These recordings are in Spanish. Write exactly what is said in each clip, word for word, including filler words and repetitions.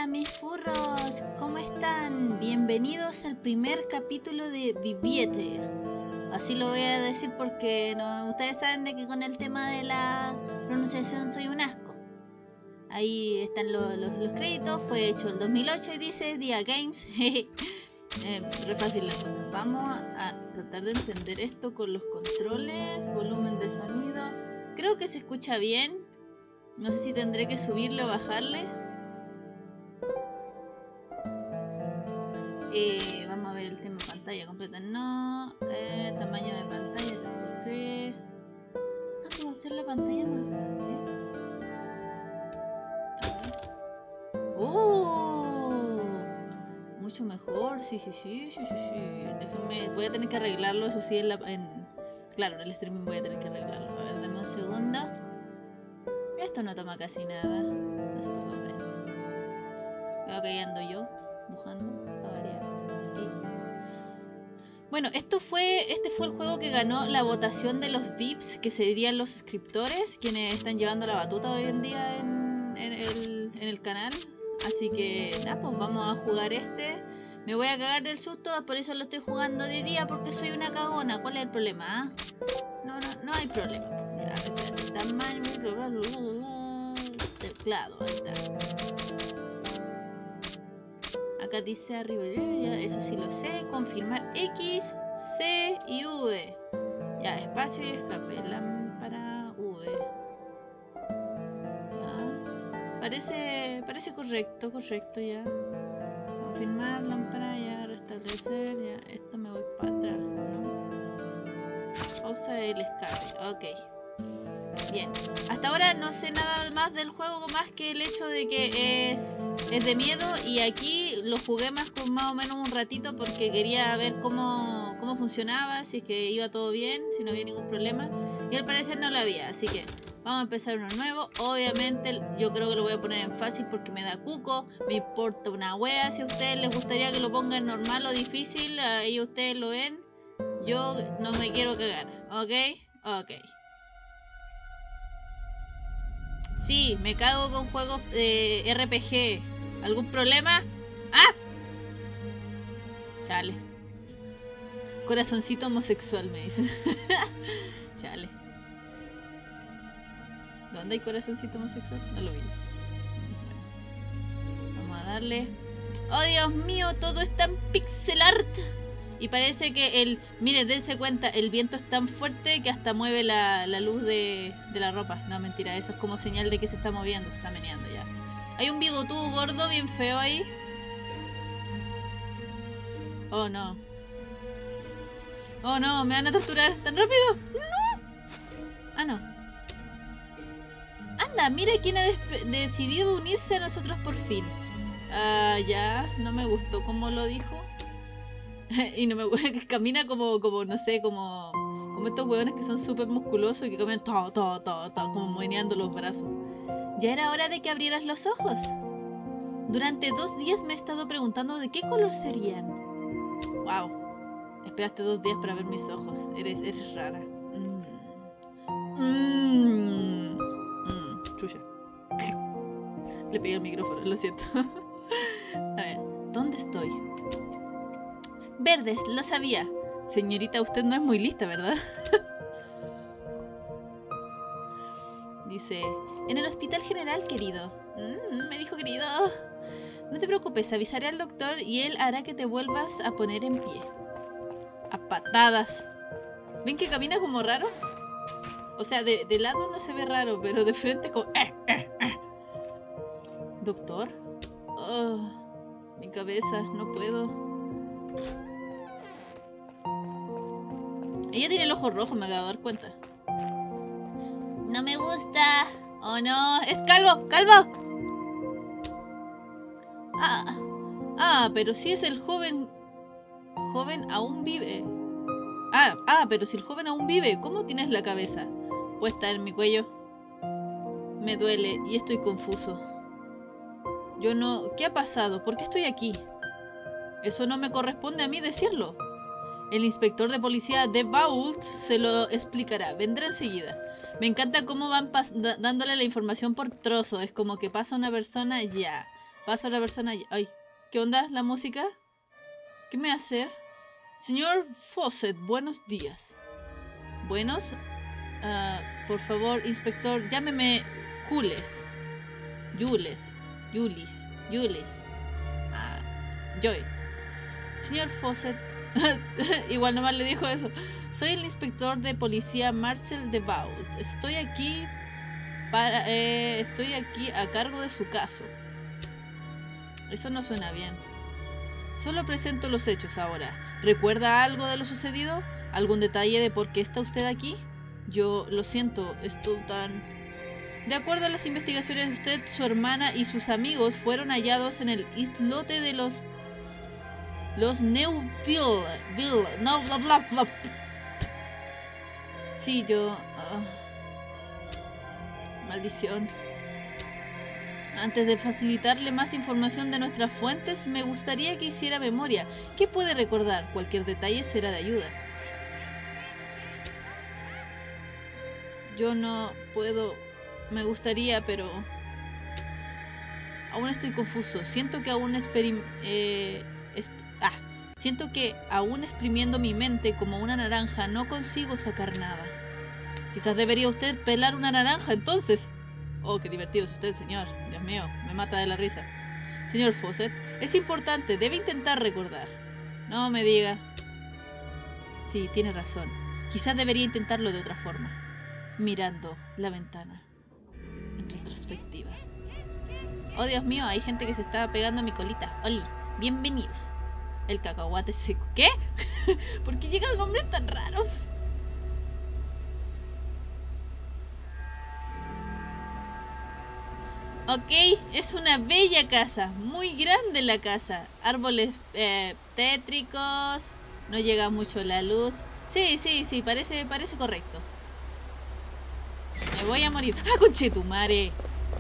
mis furros, ¿cómo están? Bienvenidos al primer capítulo de Viviete. Así lo voy a decir porque no, ustedes saben de que con el tema de la pronunciación soy un asco. Ahí están lo, lo, los créditos, fue hecho el dos mil ocho y dice Dia Games. eh, re fácil la cosa. Vamos a tratar de entender esto con los controles, volumen de sonido. Creo que se escucha bien. No sé si tendré que subirle o bajarle. Eh, vamos a ver el tema pantalla completa. No, eh, tamaño de pantalla tampoco tres. Ah, puedo hacer la pantalla más grande. ¡Oh! Mucho mejor. Sí, sí, sí, sí, sí, sí. Déjenme, voy a tener que arreglarlo. Eso sí, en, la, en claro, en el streaming voy a tener que arreglarlo. A ver, dame un segundo. Esto no toma casi nada. No se preocupen. Veo que ahí ando yo, dibujando. Bueno, esto fue, este fue el juego que ganó la votación de los V I Ps, que serían los suscriptores, quienes están llevando la batuta hoy en día en, en, el, en el canal. Así que, nada, pues vamos a jugar este. Me voy a cagar del susto, por eso lo estoy jugando de día, porque soy una cagona. ¿Cuál es el problema? ¿Ah? No, no, no hay problema. Ya, espérate, tamaño, teclado, ahí está. Acá dice arriba, ya, eso sí lo sé. Confirmar X, C y V. Ya, espacio y escape. Lámpara V. Ya. Parece, parece correcto, correcto ya. Confirmar lámpara, ya, restablecer, ya. Esto me voy para atrás, ¿no? Pausa el escape, ok. Bien, hasta ahora no sé nada más del juego más que el hecho de que es, es de miedo, y aquí lo jugué más con más o menos un ratito porque quería ver cómo, cómo funcionaba, si es que iba todo bien, si no había ningún problema, y al parecer no lo había, así que vamos a empezar uno nuevo. Obviamente yo creo que lo voy a poner en fácil porque me da cuco, me importa una wea. Si a ustedes les gustaría que lo ponga en normal o difícil, ahí ustedes lo ven, yo no me quiero cagar, ¿ok? Ok. Sí, me cago con juegos de R P G. ¿Algún problema? ¡Ah! Chale. Corazoncito homosexual, me dicen. Chale. ¿Dónde hay corazoncito homosexual? No lo vi. Bueno. Vamos a darle. ¡Oh, Dios mío! Todo está en pixel art. Y parece que el... Miren, dense cuenta, el viento es tan fuerte que hasta mueve la, la luz de, de la ropa. No, mentira, eso es como señal de que se está moviendo, se está meneando ya. Hay un bigotudo gordo bien feo ahí. Oh, no. Oh, no, me van a torturar tan rápido. ¡No! Ah, no. Anda, mira quién ha decidido unirse a nosotros por fin. Ah, ya, no me gustó cómo lo dijo. Y no me camina como, como, no sé, como como estos hueones que son súper musculosos y que comen todo, todo, todo, todo, como meneando los brazos. Ya era hora de que abrieras los ojos. Durante dos días me he estado preguntando de qué color serían. Wow. Esperaste dos días para ver mis ojos. Eres, eres rara. Mmm. Mmm. Mmm. Chucha. Le pegué el micrófono, lo siento. A ver, ¿dónde estoy? Verdes, lo sabía. Señorita, usted no es muy lista, ¿verdad? Dice, en el hospital general, querido. Mm, me dijo querido. No te preocupes, avisaré al doctor y él hará que te vuelvas a poner en pie. A patadas. ¿Ven que camina como raro? O sea, de, de lado no se ve raro, pero de frente como... Eh, eh, eh. ¿Doctor? Oh, mi cabeza, no puedo. Ella tiene el ojo rojo, me acabo de dar cuenta. No me gusta. Oh no, es calvo, calvo. Ah, ah, pero si es el joven. Joven aún vive. Ah, ah, pero si el joven aún vive, ¿cómo tienes la cabeza puesta en mi cuello? Me duele y estoy confuso. Yo no... ¿Qué ha pasado? ¿Por qué estoy aquí? Eso no me corresponde a mí decirlo. El inspector de policía de Vault se lo explicará. Vendrá enseguida. Me encanta cómo van dándole la información por trozos. Es como que pasa una persona ya. Paso a la persona... Ay, ¿qué onda la música? ¿Qué me va a hacer? Señor Fawcett, buenos días. ¿Buenos? Uh, por favor, inspector, llámeme Jules. Jules. Julis. Julis. Ah, Joy. Señor Fawcett... Igual nomás le dijo eso. Soy el inspector de policía Marcel de Vault. Estoy aquí para... Eh, estoy aquí a cargo de su caso. Eso no suena bien. Solo presento los hechos ahora. ¿Recuerda algo de lo sucedido? ¿Algún detalle de por qué está usted aquí? Yo lo siento, estoy tan... De acuerdo a las investigaciones de usted, su hermana y sus amigos fueron hallados en el islote de los... Los Neuville... Ville, no, bla, bla, bla. Sí, yo... Uh, maldición. Antes de facilitarle más información de nuestras fuentes, me gustaría que hiciera memoria. ¿Qué puede recordar? Cualquier detalle será de ayuda. Yo no puedo... Me gustaría, pero... Aún estoy confuso. Siento que aún experim... Eh, esp... Ah, siento que aún exprimiendo mi mente como una naranja no consigo sacar nada. Quizás debería usted pelar una naranja, entonces. Oh, qué divertido es usted, señor. Dios mío, me mata de la risa. Señor Fawcett, es importante, debe intentar recordar. No me diga. Sí, tiene razón. Quizás debería intentarlo de otra forma. Mirando la ventana. En retrospectiva. Oh, Dios mío, hay gente que se estaba pegando a mi colita. Oli, bienvenidos. El cacahuate seco. ¿Qué? ¿Por qué llegan nombres tan raros? Ok, es una bella casa, muy grande la casa. Árboles eh, tétricos, no llega mucho la luz. Sí, sí, sí, parece, parece correcto. Me voy a morir. ¡Ah, conchetumare!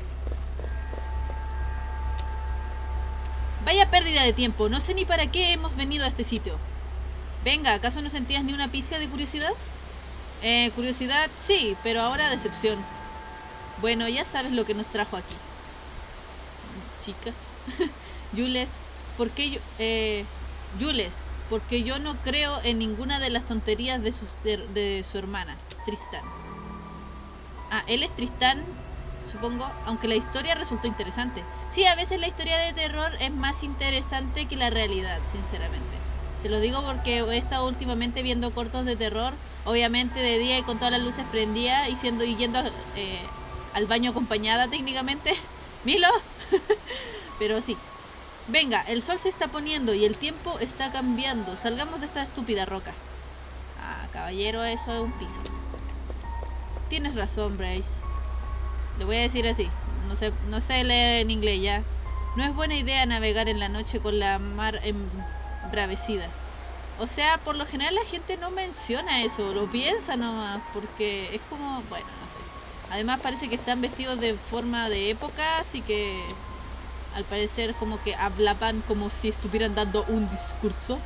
Vaya pérdida de tiempo, no sé ni para qué hemos venido a este sitio. Venga, ¿acaso no sentías ni una pizca de curiosidad? Eh, curiosidad, sí, pero ahora decepción. Bueno, ya sabes lo que nos trajo aquí. Chicas. Jules, ¿por qué yo... Eh, Jules, porque yo no creo en ninguna de las tonterías de su, de su hermana, Tristán. Ah, él es Tristán, supongo, aunque la historia resultó interesante. Sí, a veces la historia de terror es más interesante que la realidad, sinceramente. Se lo digo porque he estado últimamente viendo cortos de terror, obviamente de día y con todas las luces prendidas y siendo y yendo eh, al baño acompañada técnicamente. Milo. Pero sí. Venga, el sol se está poniendo y el tiempo está cambiando. Salgamos de esta estúpida roca. Ah, caballero, eso es un piso. Tienes razón, Bryce. Le voy a decir así. No sé, no sé leer en inglés ya. No es buena idea navegar en la noche con la mar embravecida. O sea, por lo general la gente no menciona eso. Lo piensa nomás. Porque es como... Bueno, no sé. Además parece que están vestidos de forma de época. Así que... Al parecer como que hablaban como si estuvieran dando un discurso.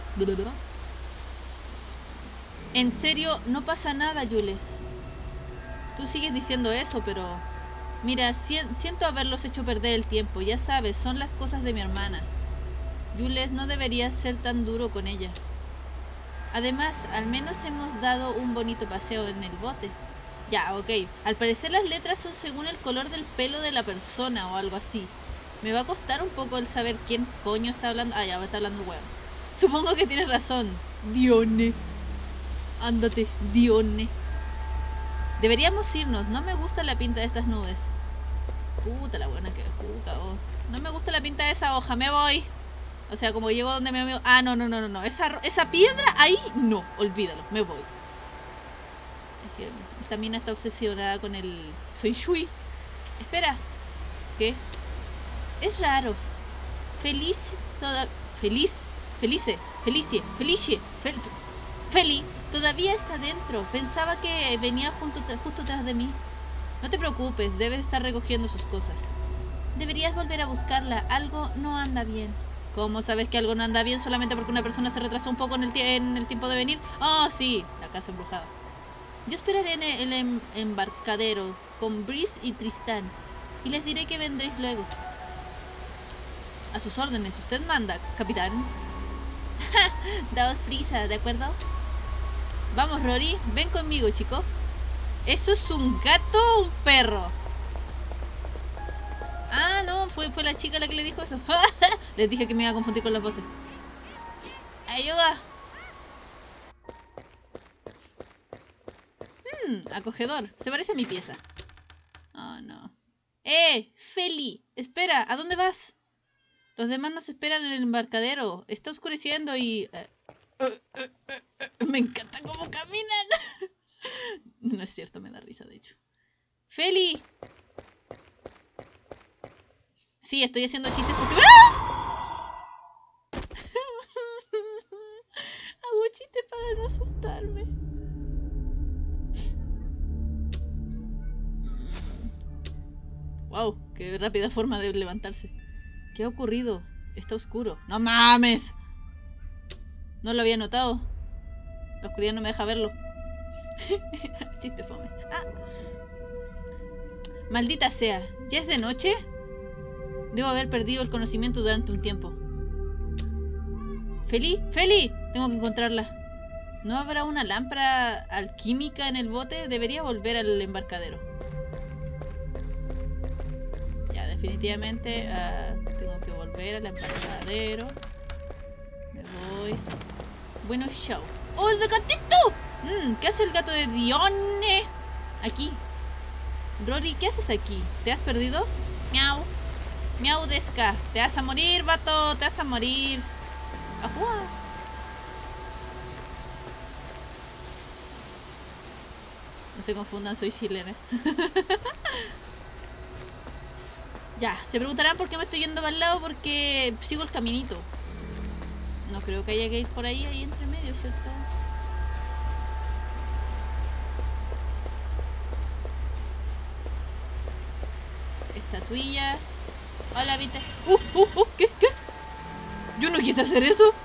En serio, no pasa nada, Jules. Tú sigues diciendo eso, pero... Mira, si siento haberlos hecho perder el tiempo. Ya sabes, son las cosas de mi hermana. Jules, no deberías ser tan duro con ella. Además, al menos hemos dado un bonito paseo en el bote. Ya, ok. Al parecer las letras son según el color del pelo de la persona o algo así. Me va a costar un poco el saber quién coño está hablando. Ah, ya va a estar hablando el huevo. Supongo que tienes razón. Dione. Ándate, Dione. Deberíamos irnos. No me gusta la pinta de estas nubes. Puta la buena que juca, oh. No me gusta la pinta de esa hoja. Me voy. O sea, como llego donde me amigo. Ah, no, no, no, no, no. Esa, esa piedra ahí, no. Olvídalo. Me voy. Es que esta mina está obsesionada con el Feng Shui. Espera. ¿Qué? Es raro. Feliz toda... Feliz. Felice. Felicie. Felicie. Fel... Feli. Todavía está dentro. Pensaba que venía junto, justo tras de mí. No te preocupes. Debe estar recogiendo sus cosas. Deberías volver a buscarla. Algo no anda bien. ¿Cómo sabes que algo no anda bien solamente porque una persona se retrasó un poco en el, en el tiempo de venir? Oh, sí. La casa embrujada. Yo esperaré en el, el em embarcadero con Brice y Tristán. Y les diré que vendréis luego. A sus órdenes, usted manda, capitán. Daos prisa, ¿de acuerdo? Vamos, Rory, ven conmigo, chico. ¿Eso es un gato o un perro? Ah, no, fue, fue la chica la que le dijo eso. Les dije que me iba a confundir con las voces. ¡Ayuda! Hmm, acogedor. Se parece a mi pieza. Oh, no. ¡Eh! Feli, espera, ¿a dónde vas? Los demás nos esperan en el embarcadero. Está oscureciendo y... Uh, uh, uh, uh, uh, me encanta cómo caminan. No es cierto, me da risa, de hecho. ¡Feli! Sí, estoy haciendo chistes porque... ¡Ah! Hago chistes para no asustarme. Wow, qué rápida forma de levantarse. ¿Qué ha ocurrido? Está oscuro. ¡No mames! No lo había notado. La oscuridad no me deja verlo. Chiste fome. Ah. Maldita sea. ¿Ya es de noche? Debo haber perdido el conocimiento durante un tiempo. ¿Feli? ¡Feli! Tengo que encontrarla. ¿No habrá una lámpara alquímica en el bote? Debería volver al embarcadero. Ya, definitivamente uh, tengo que volver al embarcadero. Me voy. Bueno, show. ¡Oh, el de gatito! Mm, ¿Qué hace el gato de Dione? Aquí. Rory, ¿qué haces aquí? ¿Te has perdido? Miau. Miau desca. Te vas a morir, vato. Te vas a morir. Ajua. No se confundan, soy chilena. Ya, se preguntarán por qué me estoy yendo para el lado, porque sigo el caminito. No creo que haya que ir por ahí, ahí entre medio, ¿cierto? Estatuillas. Hola, ¿viste? Uh, uh, uh, ¿qué? ¿Qué? Yo no quise hacer eso.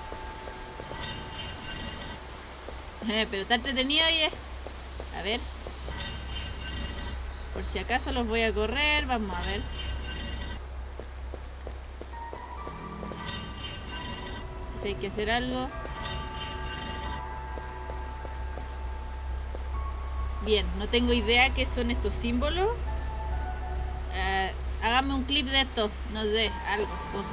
Eh, pero está entretenido, oye. A ver. Por si acaso los voy a correr, vamos a ver. Si hay que hacer algo. Bien, no tengo idea qué son estos símbolos. Uh, hágame un clip de esto, no sé, algo, cosa.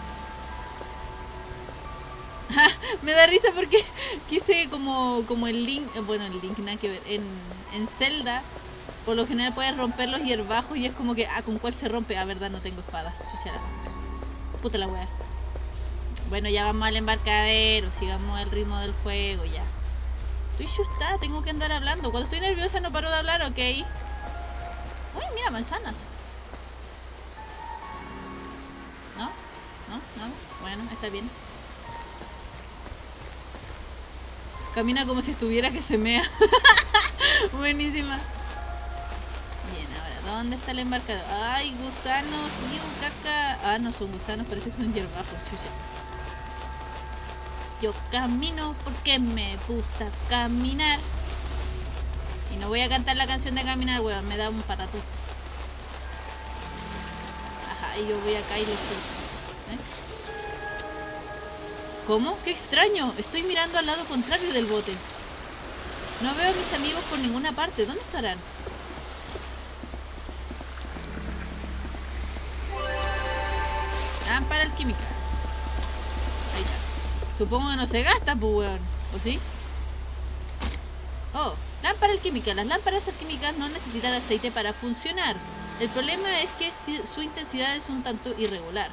Me da risa porque quise como, como el Link, bueno, el Link nada que ver, en, en Zelda, por lo general puedes romper los hierbajos y es como que, ah, ¿con cuál se rompe? Ah, verdad, no tengo espada, chuchara. Puta la wea. Bueno, ya vamos al embarcadero, sigamos el ritmo del juego, ya. Estoy chusta, tengo que andar hablando. Cuando estoy nerviosa no paro de hablar, ok. Uy, mira, manzanas. ¿No? ¿No? ¿No? Bueno, está bien. Camina como si estuviera que se mea. Buenísima. Bien, ahora, ¿dónde está el embarcador? Ay, gusanos, tío, caca. Ah, no son gusanos, parece que son hierbajos, chucha. Yo camino porque me gusta caminar. Y no voy a cantar la canción de caminar, weón, me da un patatú. Ajá, y yo voy acá y lo suelto. ¿Eh? ¿Cómo? ¡Qué extraño! Estoy mirando al lado contrario del bote. No veo a mis amigos por ninguna parte. ¿Dónde estarán? Lámpara alquímica. Ahí está. Supongo que no se gasta, pues, weón. ¿O sí? Oh, lámpara alquímica. Las lámparas alquímicas no necesitan aceite para funcionar. El problema es que su intensidad es un tanto irregular.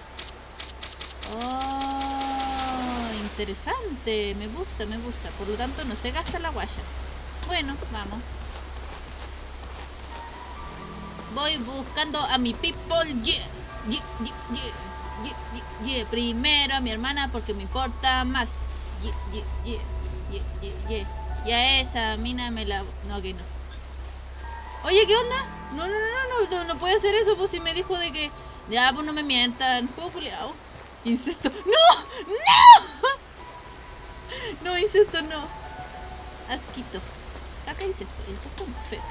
Oh, interesante. Me gusta, me gusta. Por lo tanto, no se gasta la guaya. Bueno, vamos. Voy buscando a mi people. Yeah, yeah, yeah, yeah. Yeah, yeah, yeah. Primero a mi hermana porque me importa más. Yeah, yeah, yeah, yeah, yeah, yeah. Y a esa mina me la... No, que no. Oye, ¿qué onda? No, no, no, no, no, no puede hacer eso, pues si me dijo de que... Ya, pues no me mientan. Juego culiao. Incesto. ¡No! ¡No! No, incesto no. Asquito. Acá incesto. Incesto no, feo.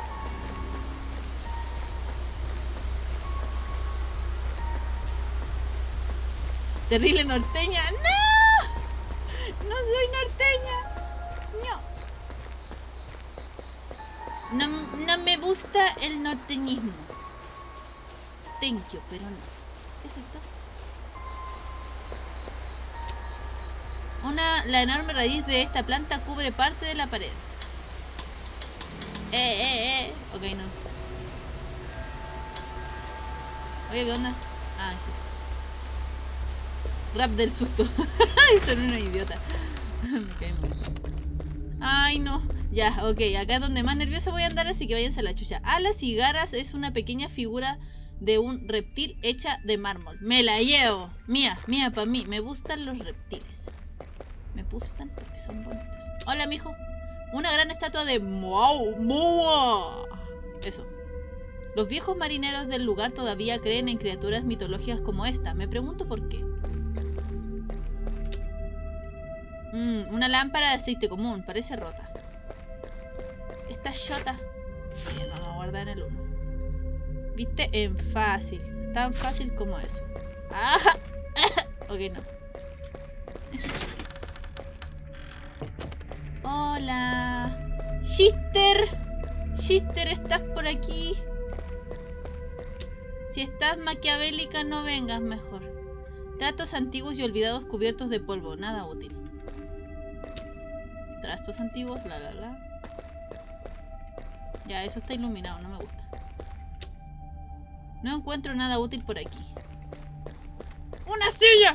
Terrible norteña. ¡No! No soy norteña. No. No, no me gusta el norteñismo. Thank you, pero no. ¿Qué es esto? Una, la enorme raíz de esta planta cubre parte de la pared. Eh, eh, eh. Ok, no. Oye, ¿qué onda? Ah, sí. Rap del susto. Son unos idiotas. Okay, ay, no. Ya, ok. Acá es donde más nerviosa voy a andar, así que váyanse a la chucha. Alas y garras es una pequeña figura de un reptil hecha de mármol. Me la llevo. Mía, mía, para mí. Me gustan los reptiles. Me gustan porque son bonitos. Hola, mijo. Una gran estatua de Moa. Moa. Eso. Los viejos marineros del lugar todavía creen en criaturas mitológicas como esta. Me pregunto por qué. Mm, una lámpara de aceite común. Parece rota. Esta shota. Bien, vamos a guardar en el uno. ¿Viste? En fácil. Tan fácil como eso. ¡Ah! Ok, no. Hola. Shister. Shister, ¿estás por aquí? Si estás maquiavélica, no vengas mejor. Tratos antiguos y olvidados cubiertos de polvo. Nada útil. Trastos antiguos, la la la. Ya, eso está iluminado, no me gusta. No encuentro nada útil por aquí. ¡Una silla!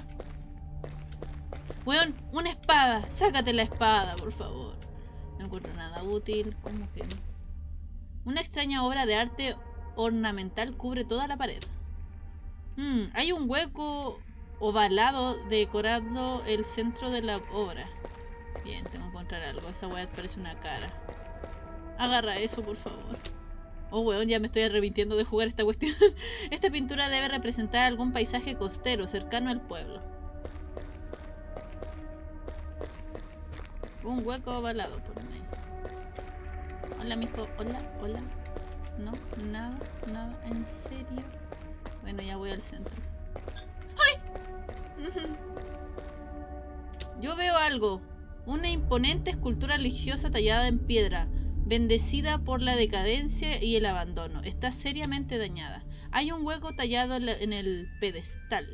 Weón, una espada. Sácate la espada, por favor. No encuentro nada útil. ¿Cómo que no? Una extraña obra de arte ornamental cubre toda la pared. Hmm, hay un hueco ovalado decorando el centro de la obra. Bien, tengo que encontrar algo. Esa weá parece una cara. Agarra eso, por favor. Oh, weón, ya me estoy arrepintiendo de jugar esta cuestión. Esta pintura debe representar algún paisaje costero cercano al pueblo. Un hueco ovalado por mí. Hola, mijo. Hola, hola. No, nada, nada. ¿En serio? Bueno, ya voy al centro. ¡Ay! Yo veo algo. Una imponente escultura religiosa tallada en piedra, bendecida por la decadencia y el abandono. Está seriamente dañada. Hay un hueco tallado en, la, en el pedestal.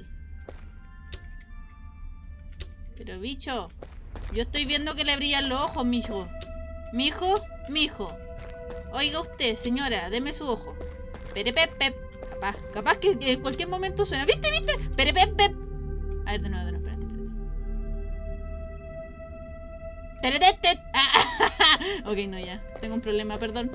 Pero bicho, yo estoy viendo que le brillan los ojos, mijo. Mijo, mijo. Oiga usted, señora, deme su ojo. Perepep. Capaz, capaz que, que en cualquier momento suena. ¿Viste, viste? Perepep. A ver, de nuevo, de nuevo, espérate, espérate. Teretet. Ah, ok, no, ya. Tengo un problema, perdón.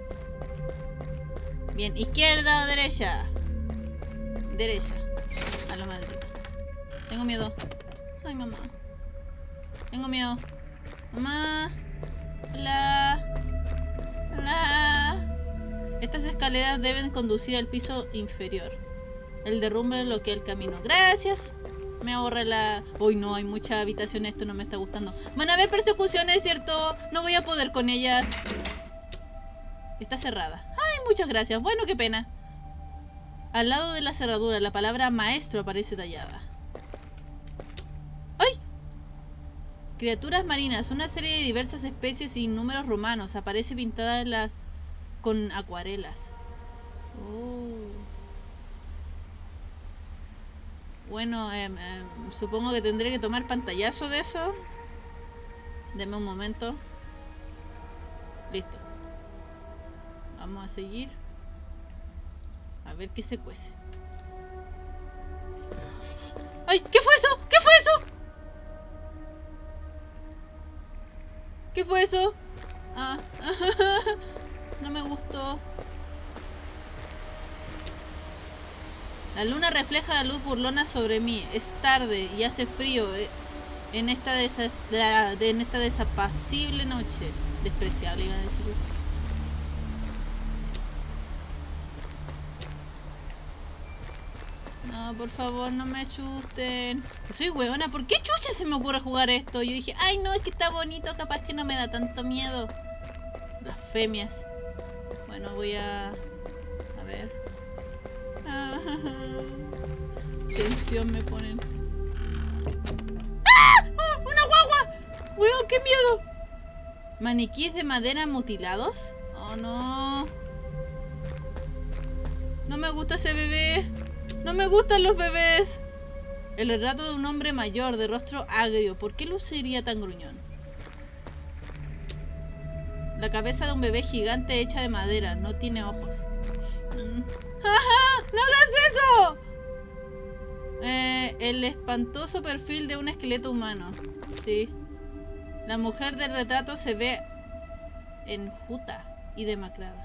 Bien, izquierda o derecha. Derecha. A lo maldito. Tengo miedo. Ay, mamá. Tengo miedo. Mamá. La. La. Estas escaleras deben conducir al piso inferior. El derrumbe bloquea el camino. Gracias. Me ahorra la... Uy, no, hay mucha habitación. Esto no me está gustando. Van a haber persecuciones, ¿cierto? No voy a poder con ellas. Está cerrada. Ay, muchas gracias. Bueno, qué pena. Al lado de la cerradura, la palabra maestro aparece tallada. ¡Ay! Criaturas marinas. Una serie de diversas especies y números romanos. Aparece pintada en las... con acuarelas. Oh. Bueno, eh, eh, supongo que tendré que tomar pantallazo de eso. Deme un momento. Listo. Vamos a seguir. A ver qué se cuece. ¡Ay! ¿Qué fue eso? ¿Qué fue eso? ¿Qué fue eso? Ah. No me gustó. La luna refleja la luz burlona sobre mí. Es tarde y hace frío eh, en, esta desa de, en esta desapacible noche. Despreciable, iba a decir. No, por favor, no me asusten. Soy huevona. ¿Por qué chucha se me ocurre jugar esto? Yo dije, ay no, es que está bonito. Capaz que no me da tanto miedo. Blasfemias. Bueno, voy a... A ver... Ah, tensión me ponen. ¡Ah! ¡Oh, una guagua! ¡Weón, qué miedo! ¿Maniquíes de madera mutilados? Oh, no. No me gusta ese bebé. No me gustan los bebés. El retrato de un hombre mayor, de rostro agrio. ¿Por qué luciría tan gruñón? La cabeza de un bebé gigante hecha de madera. No tiene ojos. Mm. ¡Ajá! ¡No hagas eso! Eh, el espantoso perfil de un esqueleto humano. Sí. La mujer del retrato se ve enjuta y demacrada.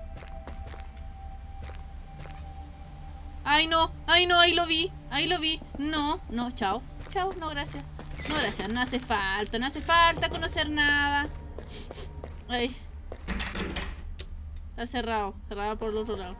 ¡Ay, no! ¡Ay, no! Ahí lo vi. Ahí lo vi. No, no, chao. Chao, no, gracias. No, gracias. No hace falta. No hace falta conocer nada. Ay. Está cerrado. Cerrado por el otro lado.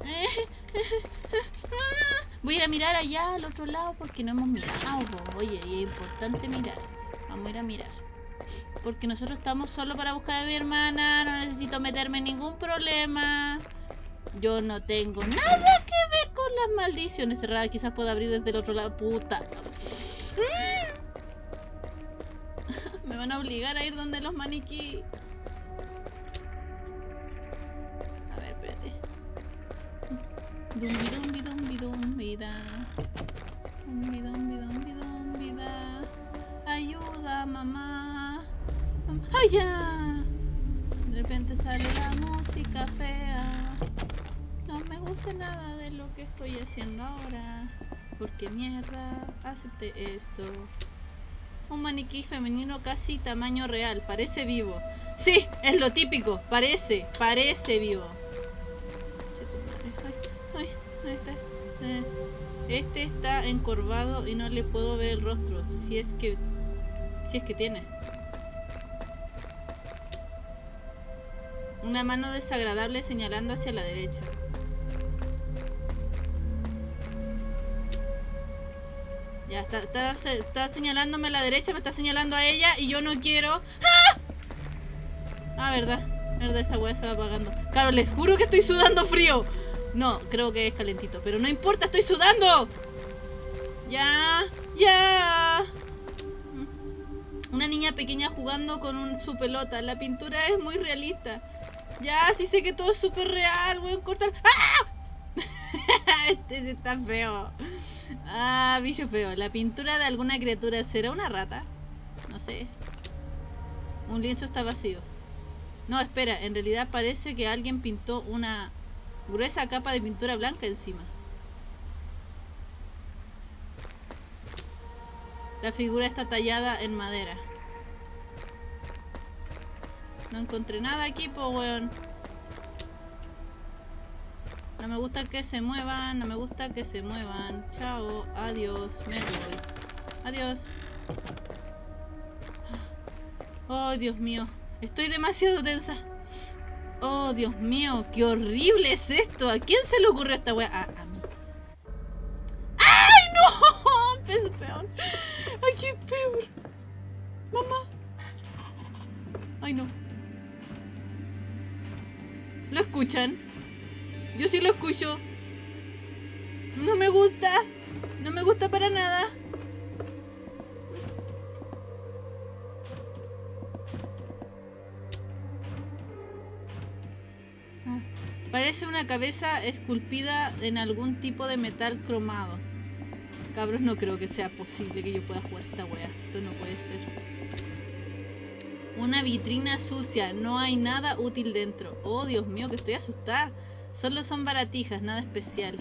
Voy a ir a mirar allá al otro lado porque no hemos mirado. Oye, y es importante mirar. Vamos a ir a mirar. Porque nosotros estamos solo para buscar a mi hermana. No necesito meterme en ningún problema. Yo no tengo nada que ver con las maldiciones cerradas. Quizás pueda abrir desde el otro lado. Puta. Me van a obligar a ir donde los maniquí. A ver, espérate. Dumbi dumbi dumbi dumbi da. Dumbi dumbi dumbi dumbi da. Ayuda, mamá. ¡Ay, ya! De repente sale la música fea. No me gusta nada de lo que estoy haciendo ahora. Porque mierda, acepté esto. Un maniquí femenino casi tamaño real. Parece vivo. Sí, es lo típico. Parece, parece vivo. Ay, ay, ahí está. Eh, este está encorvado y no le puedo ver el rostro. Si es que... Si es que tiene. Una mano desagradable señalando hacia la derecha. Ya, está, está, está señalándome a la derecha, me está señalando a ella y yo no quiero... ¡Ah! Ah, verdad, verdad, esa weá se va apagando. Claro, les juro que estoy sudando frío. No, creo que es calentito, pero no importa, estoy sudando. Ya, ya. Una niña pequeña jugando con un, su pelota. La pintura es muy realista. Ya, sí sé que todo es súper real. Voy a cortar... ¡Ah! Este está feo. Ah, bicho feo. La pintura de alguna criatura. ¿Será una rata? No sé. Un lienzo está vacío. No, espera. En realidad parece que alguien pintó una gruesa capa de pintura blanca encima. La figura está tallada en madera. No encontré nada aquí, po, weón. No me gusta que se muevan, no me gusta que se muevan. Chao, adiós, me voy. Adiós. Oh, Dios mío. Estoy demasiado tensa. Oh, Dios mío, qué horrible es esto. ¿A quién se le ocurrió esta wea? A, a mí. ¡Ay, no! Es peor. Ay, qué peor. Mamá. Ay, no. ¿Lo escuchan? Yo sí lo escucho. No me gusta. No me gusta para nada. Ah, parece una cabeza esculpida en algún tipo de metal cromado. Cabros, no creo que sea posible que yo pueda jugar esta wea. Esto no puede ser. Una vitrina sucia. No hay nada útil dentro. Oh, Dios mío, que estoy asustada. Solo son baratijas, nada especial.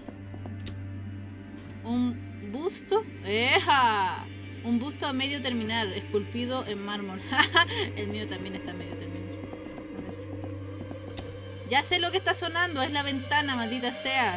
Un busto. ¡Eja! Un busto a medio terminar, esculpido en mármol. El mío también está a medio terminar. A ver. Ya sé lo que está sonando, es la ventana, maldita sea.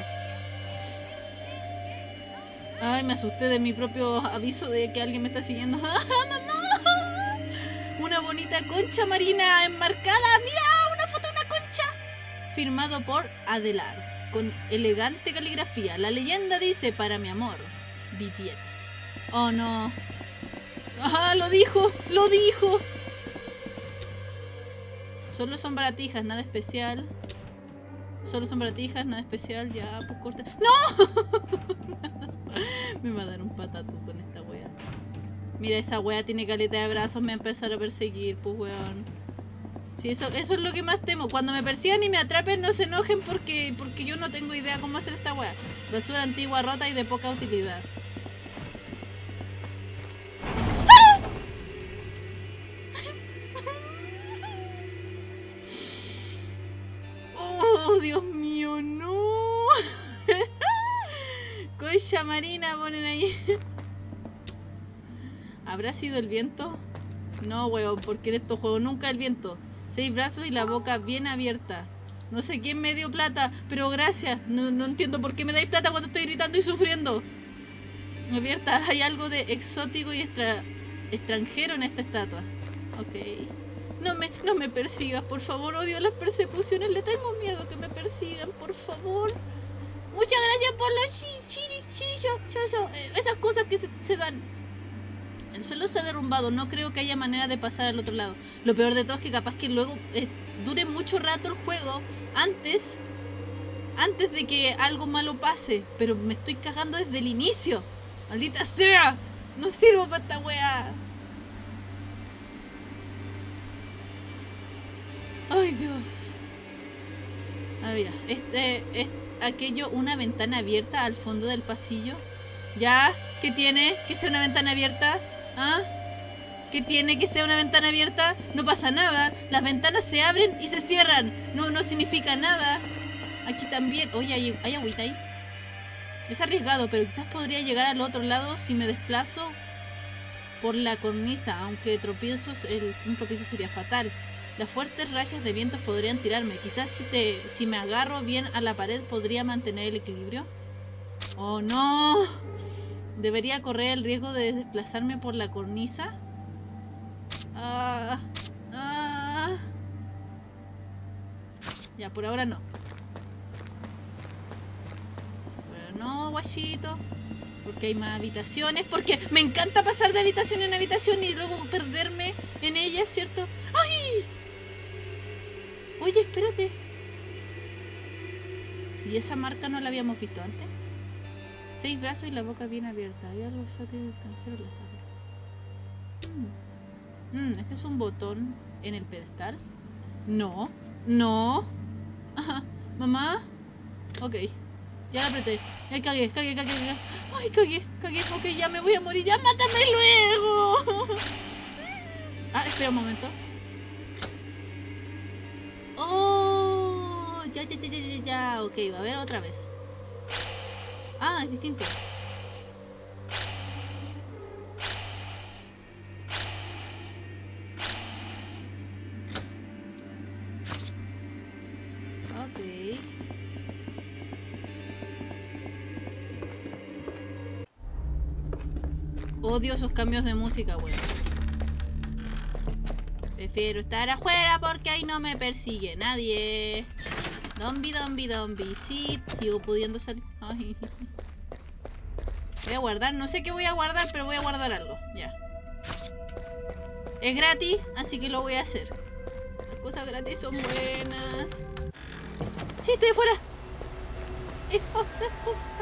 Ay, me asusté de mi propio aviso de que alguien me está siguiendo. ¡Mamá! Una bonita concha marina enmarcada. ¡Mira! Una foto de una concha. Firmado por Adelar, con elegante caligrafía. La leyenda dice: para mi amor, Viviette. Oh no. ¡Ah! Lo dijo, lo dijo. Solo son baratijas, nada especial. Solo son baratijas, nada especial. Ya, pues corta. ¡No! Me va a dar un patatú con esta wea. Mira, esa wea tiene caleta de brazos, me empezaron a perseguir, pues weón. Sí, eso, eso es lo que más temo. Cuando me persigan y me atrapen, no se enojen porque, porque yo no tengo idea cómo hacer esta wea. Basura antigua, rota y de poca utilidad. ¡Oh, Dios mío, no! Concha marina ponen ahí. ¿Habrá sido el viento? No, weón, porque en estos juegos nunca el viento. Seis brazos y la boca bien abierta. No sé quién me dio plata, pero gracias. No, no entiendo por qué me dais plata cuando estoy gritando y sufriendo. Abierta, hay algo de exótico y extra, extranjero en esta estatua. Ok. No me, no me persigas, por favor. Odio las persecuciones. Le tengo miedo a que me persigan, por favor. Muchas gracias por los chi, chiri, chillo, yo, yo. Eh, esas cosas que se, se dan. El suelo se ha derrumbado, no creo que haya manera de pasar al otro lado. Lo peor de todo es que capaz que luego eh, dure mucho rato el juego antes, antes de que algo malo pase. Pero me estoy cagando desde el inicio. ¡Maldita sea! No sirvo para esta wea. ¡Ay, Dios! Ah, mira, este es aquello, una ventana abierta al fondo del pasillo. ¿Ya? ¿Qué tiene? ¿Que sea una ventana abierta? ¿Ah? ¿Qué tiene que sea una ventana abierta? No pasa nada. Las ventanas se abren y se cierran. No, no significa nada. Aquí también. Oye, hay, hay agüita ahí. Es arriesgado, pero quizás podría llegar al otro lado si me desplazo por la cornisa. Aunque tropiezos, el, un tropiezo sería fatal. Las fuertes rayas de vientos podrían tirarme. Quizás si, te, si me agarro bien a la pared podría mantener el equilibrio. ¡Oh, no! ¿Debería correr el riesgo de desplazarme por la cornisa? Ah, ah. Ya, por ahora no. Pero no, guachito. Porque hay más habitaciones. Porque me encanta pasar de habitación en habitación y luego perderme en ellas, ¿cierto? ¡Ay! Oye, espérate. ¿Y esa marca no la habíamos visto antes? Seis brazos y la boca bien abierta. Hay algo exótico y extranjero en la estatua. Mm. Mm, ¿este es un botón en el pedestal? No. No. Ajá. ¿Mamá? Ok. Ya la apreté. Ay, cagué, cagué, cagué, cagué. Ay, cagué, cagué. Ok, ya me voy a morir. ¡Ya mátame luego! Ah, espera un momento. Oh, ya, ya, ya, ya, ya, ya. Ok, va a ver otra vez. Ah, es distinto. Ok. Odio esos cambios de música, weón. Prefiero estar afuera porque ahí no me persigue nadie. Dombi, dombi, dombi. Sí, sigo pudiendo salir. Ay. Voy a guardar, no sé qué voy a guardar, pero voy a guardar algo. Ya. Es gratis, así que lo voy a hacer. Las cosas gratis son buenas. Sí, estoy afuera. Eh, oh, oh, oh, oh.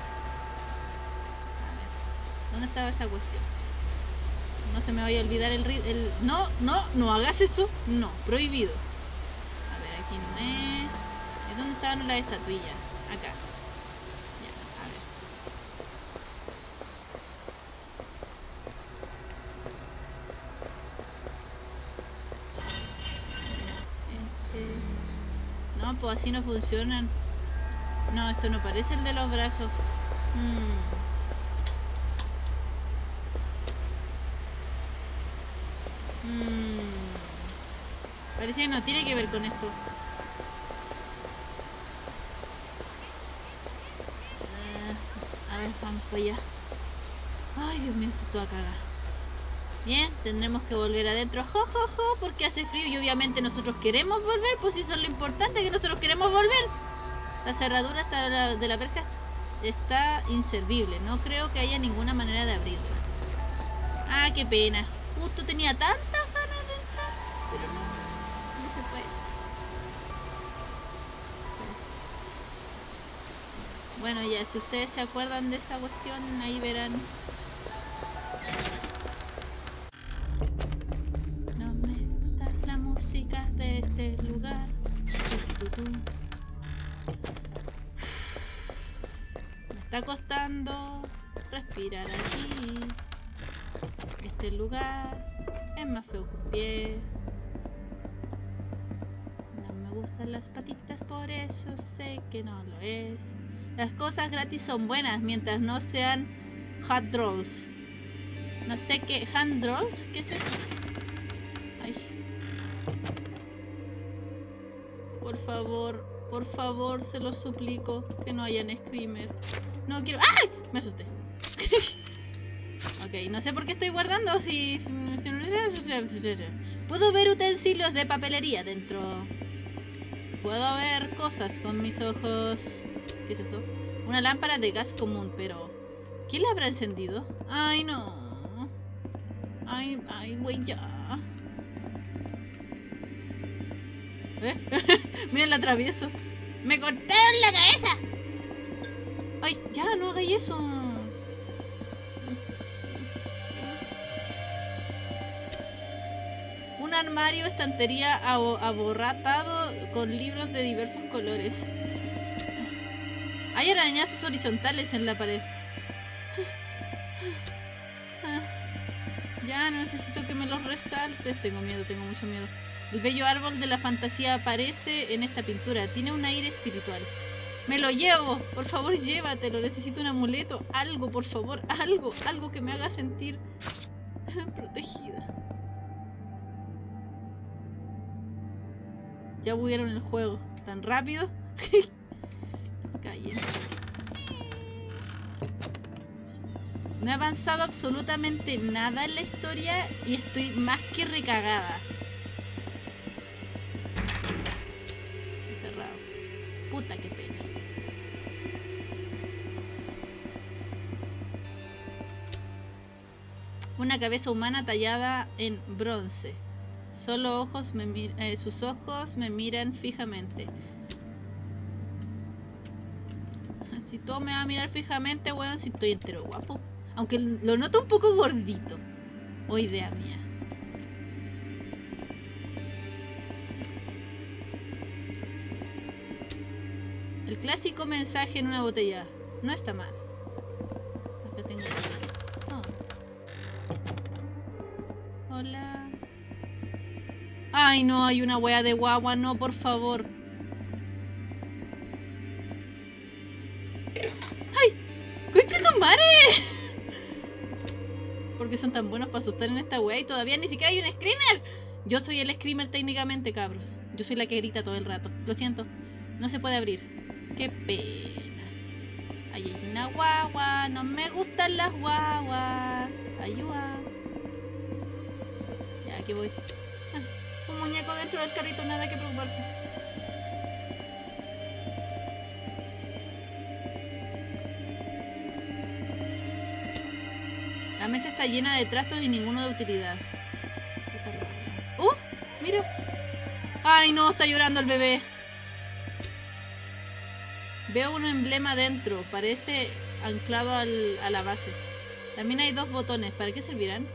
A ver, ¿dónde estaba esa cuestión? No se me vaya a olvidar el, el... No, no, no hagas eso. No, prohibido. A ver, aquí no es... ¿Es dónde estaban las estatuillas? Acá. Ya, a ver. Este... No, pues así no funcionan. No, esto no parece el de los brazos. Hmm. Hmm. Parece que no tiene que ver con esto. Uh, a ver, vamos para allá. Ay, Dios mío, estoy toda cagada. Bien, tendremos que volver adentro, jo, jo, jo, porque hace frío y obviamente nosotros queremos volver, pues eso es lo importante, que nosotros queremos volver. La cerradura hasta la, de la verja está inservible, no creo que haya ninguna manera de abrirla. Ah, qué pena, justo tenía tantas ganas de entrar, pero no, no se puede. Bueno, ya, si ustedes se acuerdan de esa cuestión, ahí verán. está costando respirar aquí. Este lugar es más feo que un pie. No me gustan las patitas, por eso sé que no lo es. Las cosas gratis son buenas mientras no sean hot rolls. No sé qué. ¿Hand rolls? ¿Qué es eso? Ay. Por favor, por favor, se los suplico que no hayan screamer. No quiero. ¡Ay! Me asusté. Ok, no sé por qué estoy guardando si... Puedo ver utensilios de papelería dentro. Puedo ver cosas con mis ojos. ¿Qué es eso? Una lámpara de gas común, pero... ¿quién la habrá encendido? Ay, no. Ay, ay, güey, ya. ¿Eh? Miren, la atravieso. ¡Me cortaron la cabeza! Ay, ya, no hagáis eso. Un armario, estantería aborratado con libros de diversos colores. Hay arañazos horizontales en la pared. Ya, no necesito que me los resaltes. Tengo miedo, tengo mucho miedo. El bello árbol de la fantasía aparece en esta pintura. Tiene un aire espiritual. ¡Me lo llevo! Por favor, llévatelo. Necesito un amuleto. Algo, por favor. Algo. Algo que me haga sentir protegida. Ya buguearon el juego. ¿Tan rápido? Callen. No he avanzado absolutamente nada en la historia y estoy más que recagada. Está cerrado. Puta, qué pena. Una cabeza humana tallada en bronce. Solo ojos me mir eh, sus ojos me miran fijamente. Si todo me va a mirar fijamente, bueno, si estoy entero guapo. Aunque lo noto un poco gordito. O idea mía. El clásico mensaje en una botella. No está mal. Acá tengo... oh. Hola. Ay, no, hay una wea de guagua. No, por favor. ¡Ay! ¡Concha tu madre! Porque son tan buenos para asustar en esta wea y todavía ni siquiera hay un screamer. Yo soy el screamer técnicamente, cabros. Yo soy la que grita todo el rato. Lo siento. No se puede abrir. Qué pena. Ahí hay una guagua. No me gustan las guaguas. Ayuda. Ya, aquí voy. Ah, un muñeco dentro del carrito. Nada que preocuparse. La mesa está llena de trastos y ninguno de utilidad. ¡Oh! ¡Mira! ¡Ay, no! Está llorando el bebé. Veo un emblema dentro. Parece anclado al, a la base. También hay dos botones. ¿Para qué servirán?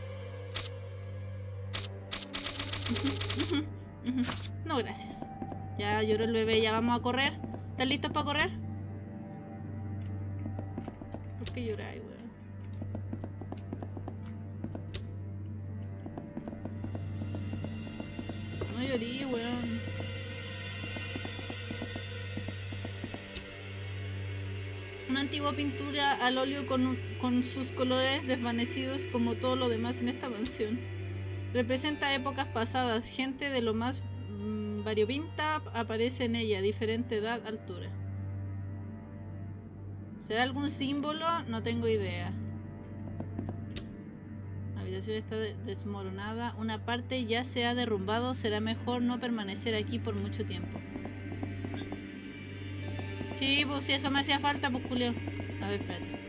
No, gracias. Ya lloró el bebé. Ya vamos a correr. ¿Están listos para correr? ¿Por qué lloráis, weón? No llorí, weón. Una antigua pintura al óleo con, con sus colores desvanecidos como todo lo demás en esta mansión. Representa épocas pasadas. Gente de lo más mmm, variopinta aparece en ella, diferente edad, altura. ¿Será algún símbolo? No tengo idea. La habitación está de desmoronada. Una parte ya se ha derrumbado. Será mejor no permanecer aquí por mucho tiempo. Sí, pues si eso me hacía falta, pues culeo. A ver, espérate.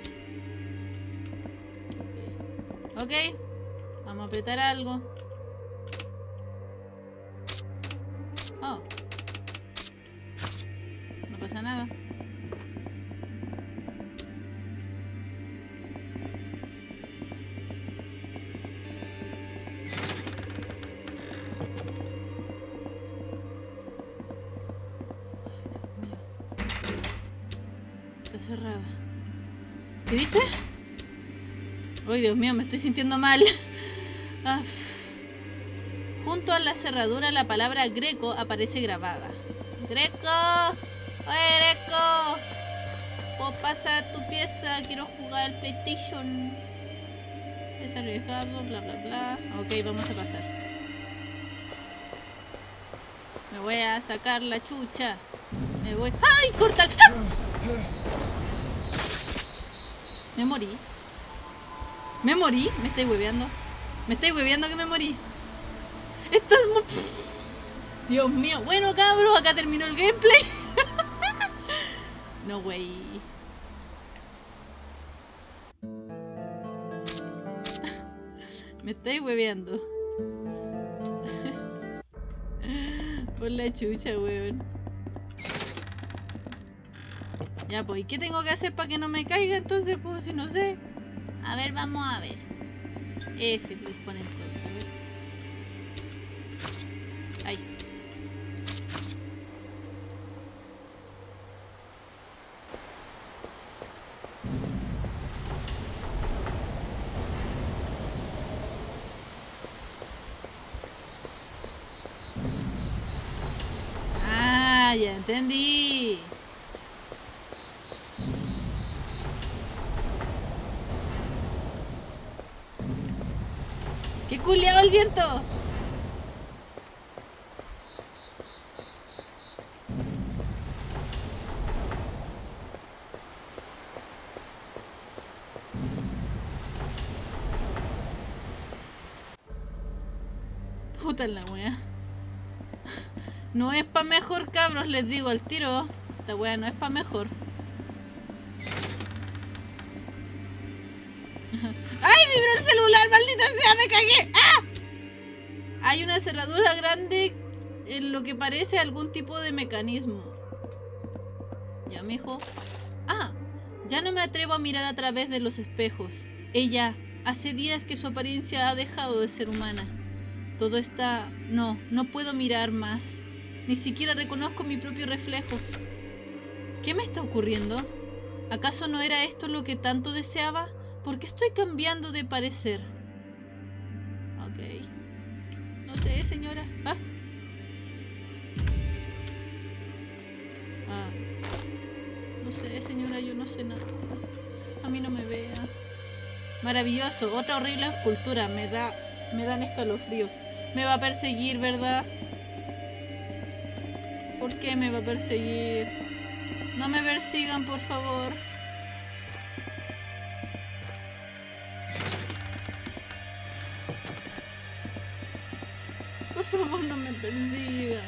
Ok. Vamos a apretar algo. Oh. No pasa nada. Cerrada. ¿Qué dice? Uy, Dios mío, me estoy sintiendo mal. Ah. Junto a la cerradura la palabra Greco aparece grabada. ¡Greco! ¡Oye, Greco! ¿Puedo pasar tu pieza? Quiero jugar al PlayStation. Es arriesgado, bla bla bla. Ok, vamos a pasar. Me voy a sacar la chucha. Me voy... ¡Ay! ¡Corta el... ¡Ah! Me morí. Me morí. Me estáis hueveando. Me estáis hueveando que me morí. Esto es muy... Dios mío. Bueno, cabros, acá terminó el gameplay. No, wey. Me estáis hueveando. Por la chucha, weón. Ya, pues, ¿y qué tengo que hacer para que no me caiga entonces? Pues, si no sé. A ver, vamos a ver. F, dispone entonces, a ver. Ahí. Ah, ya entendí. ¡Qué culiao el viento! Puta la wea. No es pa' mejor, cabros, les digo al tiro. Esta wea no es pa' mejor. ¡Ay, vibró el celular! ¡Maldita sea, me cagué! ¡Ah! Hay una cerradura grande en lo que parece algún tipo de mecanismo. Ya, mijo. Ah, ya no me atrevo a mirar a través de los espejos. Ella, hace días que su apariencia ha dejado de ser humana. Todo está... No, no puedo mirar más. Ni siquiera reconozco mi propio reflejo. ¿Qué me está ocurriendo? ¿Acaso no era esto lo que tanto deseaba? ¿Por qué estoy cambiando de parecer? Ok. No sé, señora. Ah. Ah. No sé, señora, yo no sé nada. A mí no me vea. Maravilloso. Otra horrible escultura. Me da... Me dan escalofríos. Me va a perseguir, ¿verdad? ¿Por qué me va a perseguir? No me persigan, por favor. Por favor, no me persigan.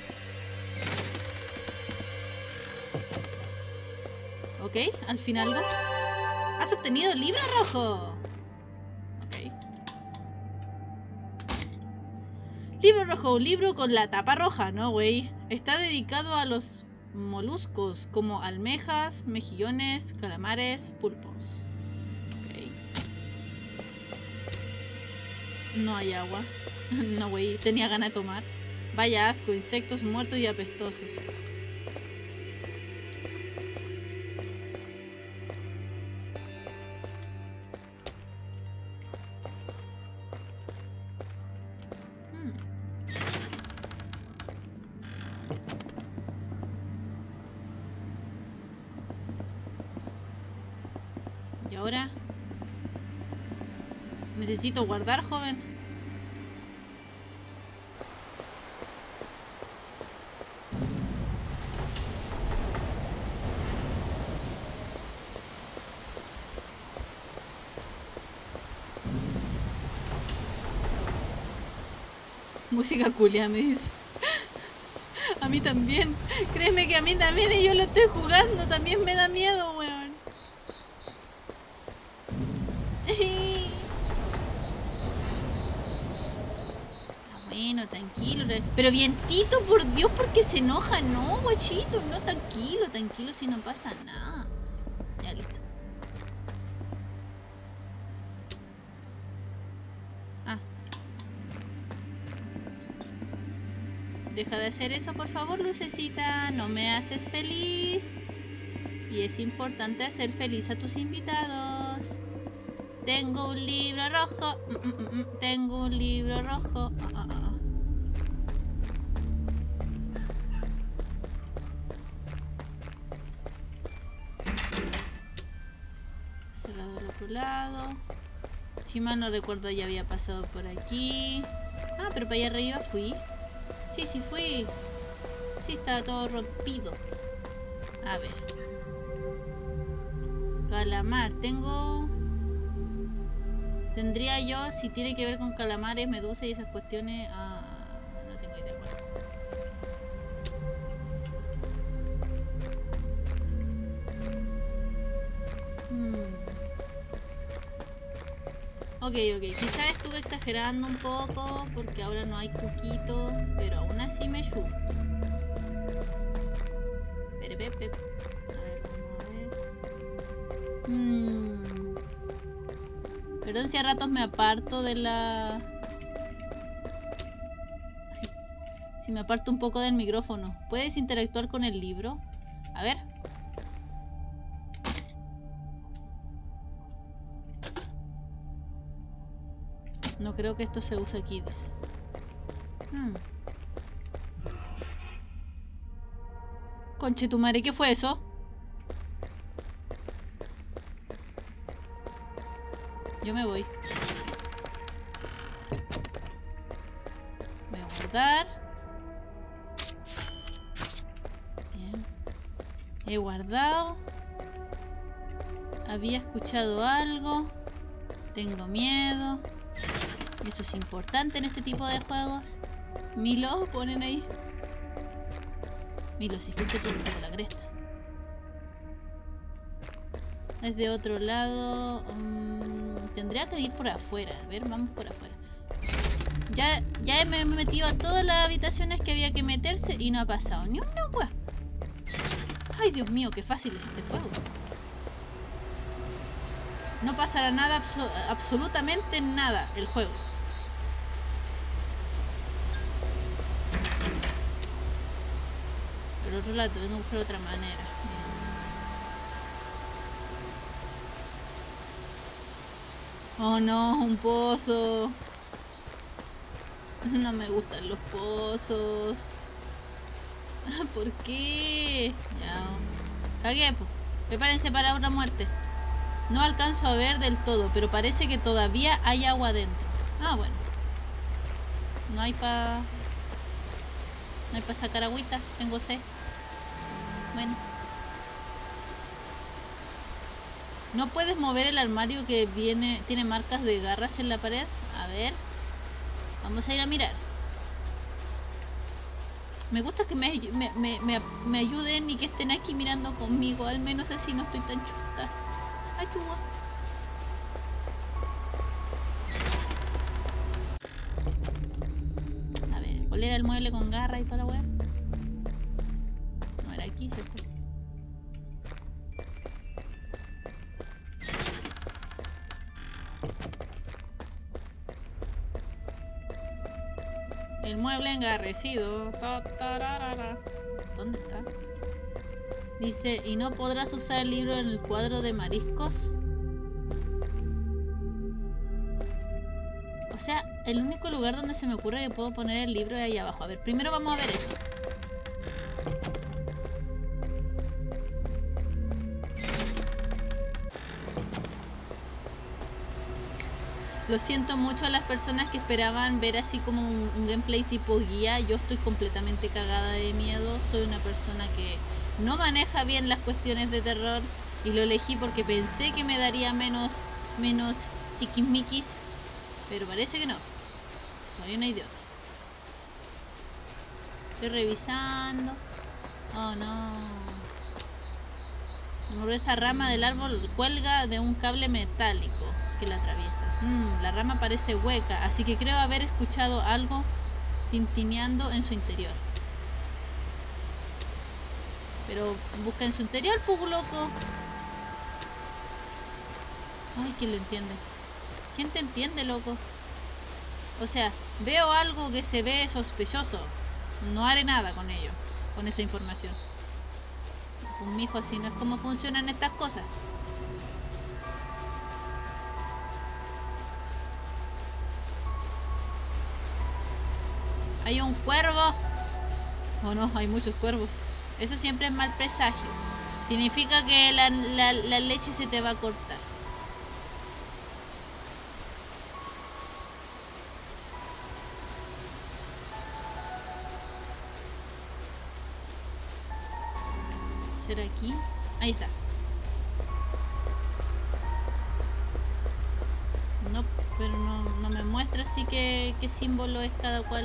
Ok, al fin algo. Has obtenido el libro rojo. Ok. Libro rojo, un libro con la tapa roja, ¿no, güey? Está dedicado a los moluscos como almejas, mejillones, calamares, pulpos. Ok. No hay agua. No, güey, tenía ganas de tomar. Vaya asco, insectos muertos y apestosos. Hmm. ¿Y ahora? Necesito guardar, joven. Música culia, me dice. A mí también. Créeme que a mí también y yo lo estoy jugando. También me da miedo, weón. Bueno, tranquilo. Pero vientito, por Dios, porque se enoja. No, guachito, no, tranquilo, tranquilo, si no pasa nada. Ya, listo. Ah. Deja de hacer eso, por favor, lucecita. No me haces feliz. Y es importante hacer feliz a tus invitados. Tengo un libro rojo. Mm, mm, mm, tengo un libro rojo. Ah, ah, ah. Cerrado al otro lado. Si mal no recuerdo, ya había pasado por aquí. Ah, pero para allá arriba fui. Sí, sí fui. Sí, estaba todo rompido. A ver. Calamar. Tengo... Tendría yo, si tiene que ver con calamares, medusas y esas cuestiones... Ah, no tengo idea. Bueno. Hmm. Ok, ok. Quizás estuve exagerando un poco porque ahora no hay cuquito, pero aún así me asusto. Pero, pero, pero. A ver, vamos a ver. Hmm. Perdón si a ratos me aparto de la... Si me aparto un poco del micrófono. ¿Puedes interactuar con el libro? A ver. No creo que esto se use aquí, dice. Hmm. Conche tu madre, ¿qué fue eso? Yo me voy. Voy a guardar. Bien. He guardado. Había escuchado algo. Tengo miedo. Eso es importante en este tipo de juegos. Milo, ponen ahí. Milo, si fuiste tú, te saco la cresta. Desde otro lado... Mmm, tendría que ir por afuera. A ver, vamos por afuera. Ya, ya me he metido a todas las habitaciones que había que meterse y no ha pasado ni una wea. Ay, Dios mío, qué fácil es este juego. No pasará nada, abso absolutamente nada, el juego. Por otro lado, tengo que buscar otra manera. Bien. Oh no, un pozo. No me gustan los pozos. ¿Por qué? Ya. Cagué, po. Prepárense para otra muerte. No alcanzo a ver del todo, pero parece que todavía hay agua dentro. Ah, bueno. No hay pa... No hay pa sacar agüita. Tengo sed. Bueno. ¿No puedes mover el armario que viene tiene marcas de garras en la pared? A ver. Vamos a ir a mirar. Me gusta que me, me, me, me, me ayuden y que estén aquí mirando conmigo. Al menos así no estoy tan chusta. Ayuda. A ver, ¿cuál era el mueble con garra y toda la weá? No era aquí, ¿cierto? El mueble engarrecido. Ta, tararara. ¿Dónde está? Dice, ¿y no podrás usar el libro en el cuadro de mariscos? O sea, el único lugar donde se me ocurre que puedo poner el libro es ahí abajo. A ver, primero vamos a ver eso. Lo siento mucho a las personas que esperaban ver así como un, un gameplay tipo guía. Yo estoy completamente cagada de miedo. Soy una persona que no maneja bien las cuestiones de terror. Y lo elegí porque pensé que me daría menos, menos chiquismiquis. Pero parece que no. Soy una idiota. Estoy revisando. Oh no. Esa rama del árbol cuelga de un cable metálico que la atraviesa. Mm, la rama parece hueca, así que creo haber escuchado algo tintineando en su interior. Pero busca en su interior, pugo loco. Ay, ¿quién lo entiende? ¿Quién te entiende, loco? O sea, veo algo que se ve sospechoso. No haré nada con ello, con esa información. Pues mijo, así no es como funcionan estas cosas. Hay un cuervo. Oh no, hay muchos cuervos. Eso siempre es mal presagio. Significa que la, la, la leche se te va a cortar. ¿Será aquí? Ahí está. No, pero no, no me muestra así que qué símbolo es cada cual.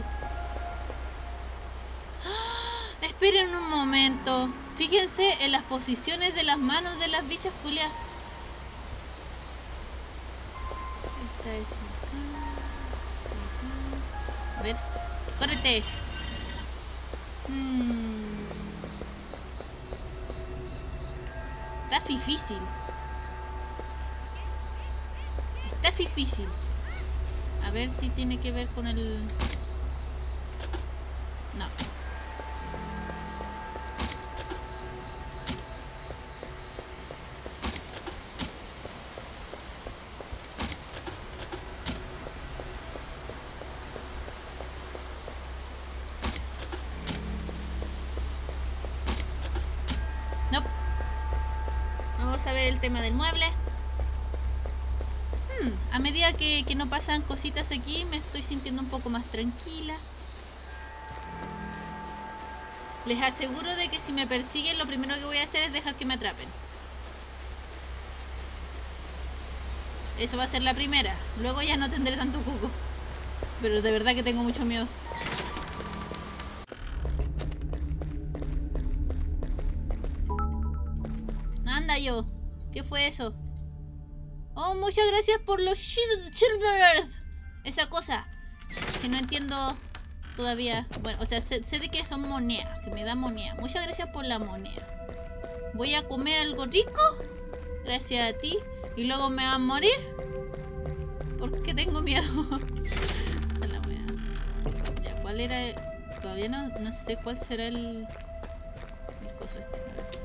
¡Ah! Esperen un momento. Fíjense en las posiciones de las manos de las bichas culias. Esta es acá, acá. A ver, córrete. Hmm. Está difícil. Está difícil. A ver si tiene que ver con el... No. No. Vamos a ver el tema del mueble. Hmm, a medida que, que no pasan cositas aquí, me estoy sintiendo un poco más tranquila. Les aseguro de que si me persiguen, lo primero que voy a hacer es dejar que me atrapen. Eso va a ser la primera. Luego ya no tendré tanto cuco. Pero de verdad que tengo mucho miedo. Anda yo. ¿Qué fue eso? Oh, muchas gracias por los shielders. Esa cosa que no entiendo todavía. Bueno, o sea, sé, sé de que son monedas, que me da moneda. Muchas gracias por la moneda. Voy a comer algo rico, gracias a ti, y luego me va a morir porque tengo miedo. La wea. Ya, ¿cuál era? El... Todavía no, no sé cuál será el, el coso este. A ver.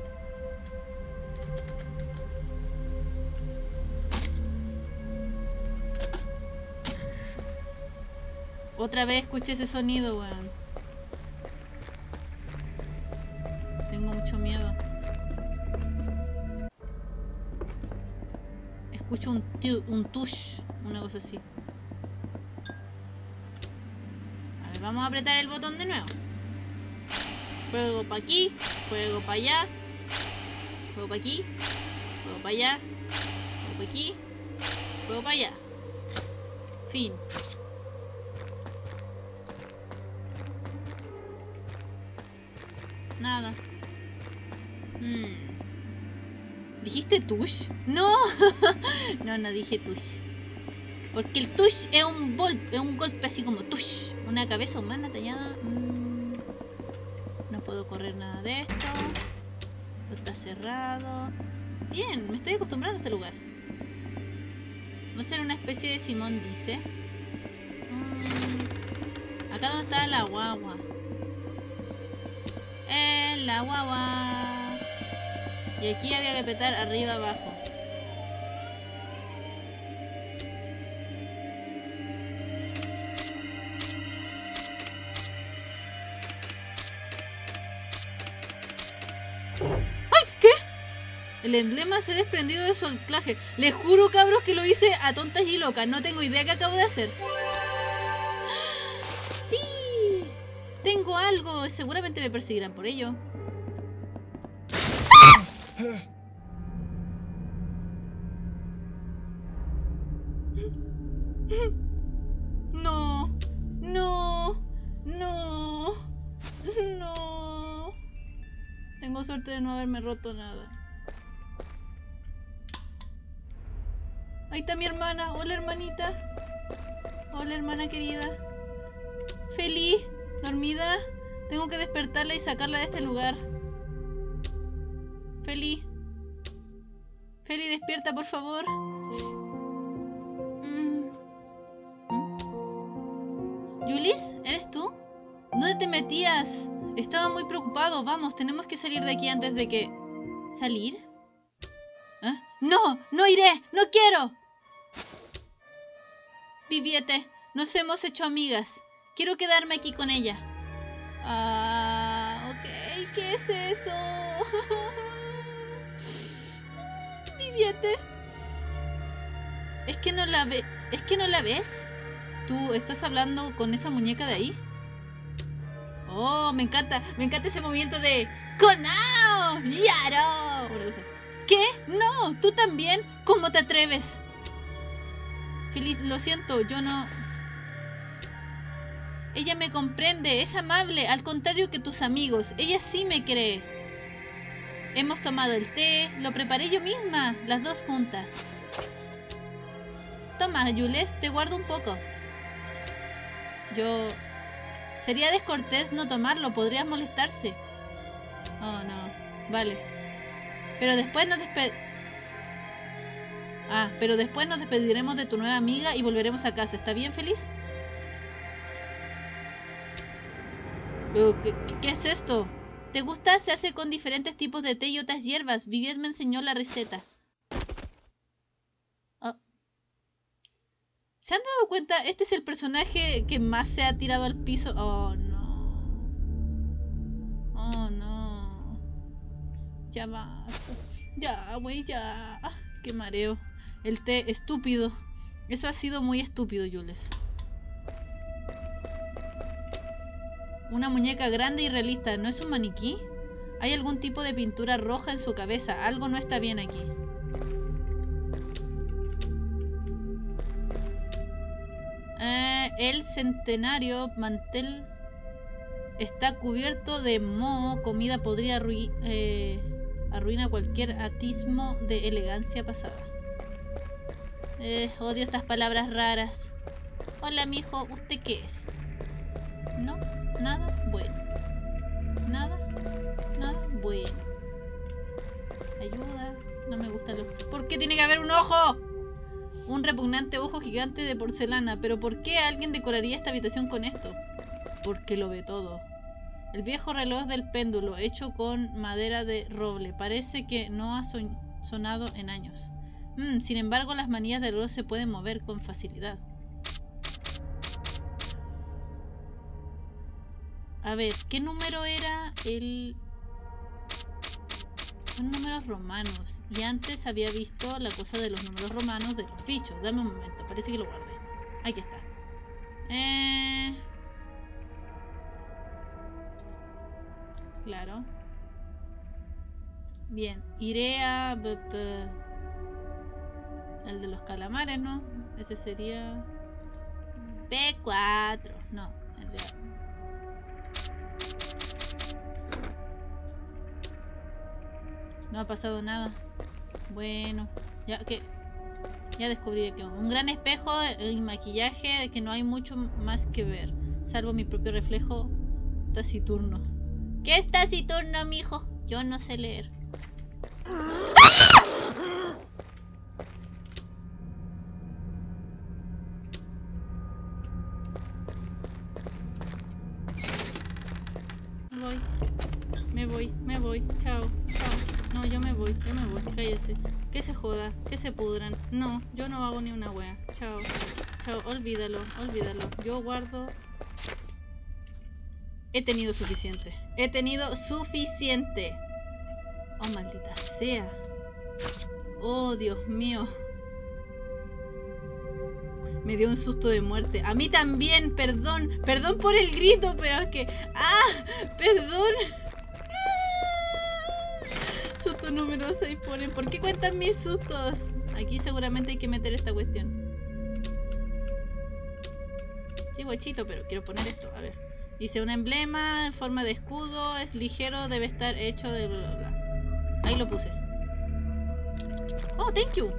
Otra vez escuché ese sonido, weón. Tengo mucho miedo. Escucho un, un tush, una cosa así. A ver, vamos a apretar el botón de nuevo. Juego para aquí, juego para allá. Juego para aquí, juego para allá. Juego para aquí, juego para allá. Fin. Nada. Hmm. ¿Dijiste tush? No. No, no dije tush. Porque el tush es un golpe, es un golpe así como tush. Una cabeza humana tallada. Mm. No puedo correr nada de esto. Esto está cerrado. Bien, me estoy acostumbrando a este lugar. Va a ser una especie de Simón dice. Mm. Acá donde está la guagua. En la guagua. Y aquí había que apretar arriba abajo. ¡Ay! ¿Qué? El emblema se ha desprendido de su anclaje. Les juro, cabros, que lo hice a tontas y locas. No tengo idea qué acabo de hacer. ¡Sí! Tengo algo. Seguramente me perseguirán por ello. No, no, no, no. Tengo suerte de no haberme roto nada. Ahí está mi hermana. Hola, hermanita. Hola, hermana querida. Feliz, dormida. Tengo que despertarla y sacarla de este lugar. Feli. Feli, despierta, por favor. Mm. ¿Mm? ¿Yulis? ¿Eres tú? ¿Dónde te metías? Estaba muy preocupado. Vamos, tenemos que salir de aquí antes de que... ¿Salir? ¿Eh? ¡No! ¡No iré! ¡No quiero! Viviette, nos hemos hecho amigas. Quiero quedarme aquí con ella. Ah, ok. ¿Qué es eso? Viviette. ¿Es que no la ve... ¿Es que no la ves? ¿Tú estás hablando con esa muñeca de ahí? Oh, me encanta. Me encanta ese movimiento de... ¡Konao! ¡Yaro! ¿Qué? No, tú también. ¿Cómo te atreves? Feliz, lo siento, yo no... Ella me comprende, es amable, al contrario que tus amigos. Ella sí me cree. Hemos tomado el té, lo preparé yo misma, las dos juntas. Toma, Jules, te guardo un poco. Yo... Sería descortés no tomarlo, podrías molestarse. Oh, no. Vale. Pero después nos despe... Ah, pero después nos despediremos de tu nueva amiga y volveremos a casa. ¿Está bien, Feliz? Uh, ¿qué, ¿Qué es esto? ¿Te gusta? Se hace con diferentes tipos de té y otras hierbas. Viviette me enseñó la receta. Oh. ¿Se han dado cuenta? Este es el personaje que más se ha tirado al piso. Oh, no. Oh, no. Ya basta. Ya, güey, ya. Ah, qué mareo. El té, estúpido. Eso ha sido muy estúpido, Jules. Una muñeca grande y realista. ¿No es un maniquí? Hay algún tipo de pintura roja en su cabeza. Algo no está bien aquí. Eh, el centenario mantel está cubierto de moho. Comida podría arruin eh, arruina cualquier atismo de elegancia pasada. Eh, odio estas palabras raras. Hola, mijo. ¿Usted qué es? ¿No? ¿Nada? Bueno. ¿Nada? ¿Nada? Bueno. Ayuda. No me gusta lo... ¿Por qué tiene que haber un ojo? Un repugnante ojo gigante de porcelana. ¿Pero por qué alguien decoraría esta habitación con esto? Porque lo ve todo. El viejo reloj del péndulo, hecho con madera de roble. Parece que no ha son sonado en años. Mm, sin embargo, las manillas del reloj se pueden mover con facilidad. A ver, ¿qué número era el...? Son números romanos. Y antes había visto la cosa de los números romanos de los bichos. Dame un momento, parece que lo guardé. Aquí está. Eh... Claro. Bien, iré a... El de los calamares, ¿no? Ese sería... B cuatro. No, en realidad... No ha pasado nada. Bueno, ya que ya descubrí que un gran espejo y maquillaje que no hay mucho más que ver, salvo mi propio reflejo taciturno. ¿Qué es taciturno, mijo? Yo no sé leer. ¡Ah! Me voy. Me voy, me voy. Chao, chao. No, yo me voy, yo me voy. Cállese. Que se joda, que se pudran. No, yo no hago ni una wea. Chao. Chao, olvídalo, olvídalo. Yo guardo. He tenido suficiente. He tenido suficiente. Oh, maldita sea. Oh, Dios mío. Me dio un susto de muerte. A mí también, perdón. Perdón por el grito, pero es que... ¡Ah! Perdón. Susto número seis ponen. ¿Por qué cuentan mis sustos? Aquí seguramente hay que meter esta cuestión. Sí, guachito, pero quiero poner esto. A ver. Dice un emblema en forma de escudo. Es ligero, debe estar hecho de bla bla bla. Ahí lo puse. Oh, thank you.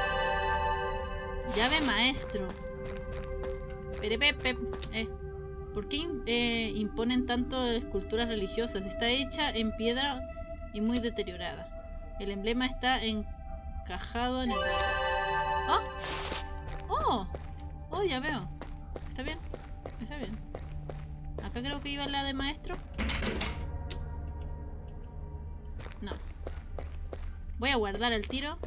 Llave maestro. Perepepe. Eh. ¿Por qué eh, imponen tanto esculturas religiosas? Está hecha en piedra y muy deteriorada. El emblema está encajado en el... ¡Oh! ¡Oh! ¡Oh, ya veo! Está bien. Está bien. Acá creo que iba la de maestro. No. Voy a guardar el tiro.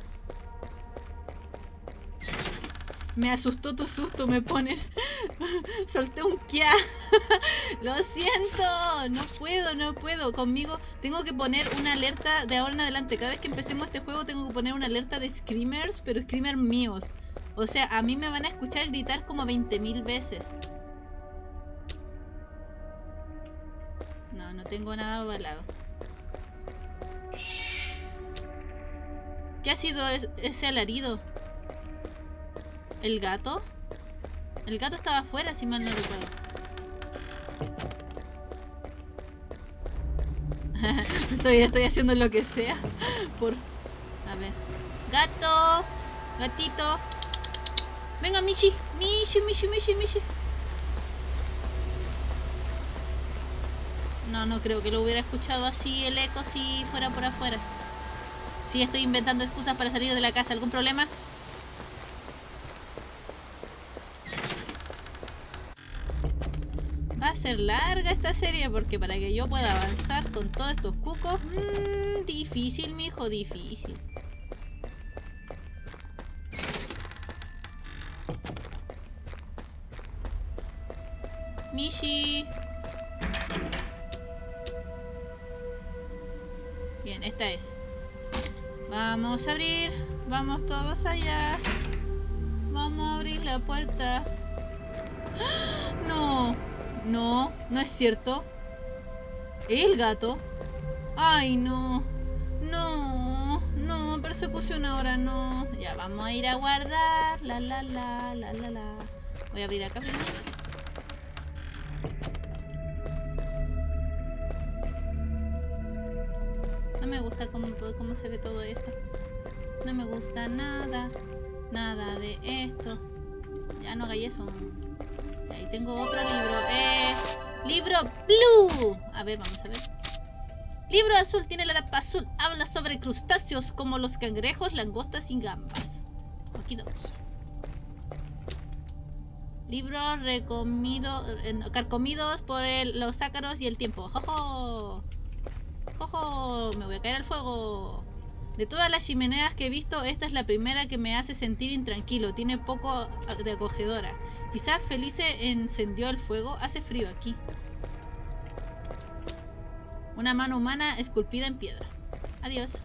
Me asustó tu susto, me ponen. Solté un kia. Lo siento. No puedo, no puedo. Conmigo tengo que poner una alerta de ahora en adelante. Cada vez que empecemos este juego tengo que poner una alerta de screamers, pero screamers míos. O sea, a mí me van a escuchar gritar como veinte mil veces. No, no tengo nada avalado. ¿Qué ha sido es ese alarido? ¿El gato? El gato estaba afuera, si mal no recuerdo. estoy, estoy haciendo lo que sea. Por... A ver. Gato. Gatito. Venga, Michi. Michi, Michi, Michi, Michi. No, no creo que lo hubiera escuchado así el eco si fuera por afuera. Sí, estoy inventando excusas para salir de la casa. ¿Algún problema? Va a ser larga esta serie porque para que yo pueda avanzar con todos estos cucos... Mmm, difícil, mijo, difícil. Mishi. Bien, esta es. Vamos a abrir. Vamos todos allá. Vamos a abrir la puerta. ¡Ah! No. No, no es cierto. El gato. Ay, no. No, no, persecución ahora no. Ya, vamos a ir a guardar. La, la, la, la, la, la. Voy a abrir acá primero. No me gusta cómo, cómo se ve todo esto. No me gusta nada. Nada de esto. Ya no hagáis eso. Ahí tengo otro libro. Eh, libro Blue. A ver, vamos a ver. Libro azul tiene la tapa azul. Habla sobre crustáceos como los cangrejos, langostas y gambas. Okidoki. Libro recomido, eh, carcomidos por el, los ácaros y el tiempo. ¡Jojo! ¡Jojo! Me voy a caer al fuego. De todas las chimeneas que he visto, esta es la primera que me hace sentir intranquilo. Tiene poco de acogedora. Quizás Felice encendió el fuego. Hace frío aquí. Una mano humana esculpida en piedra. Adiós.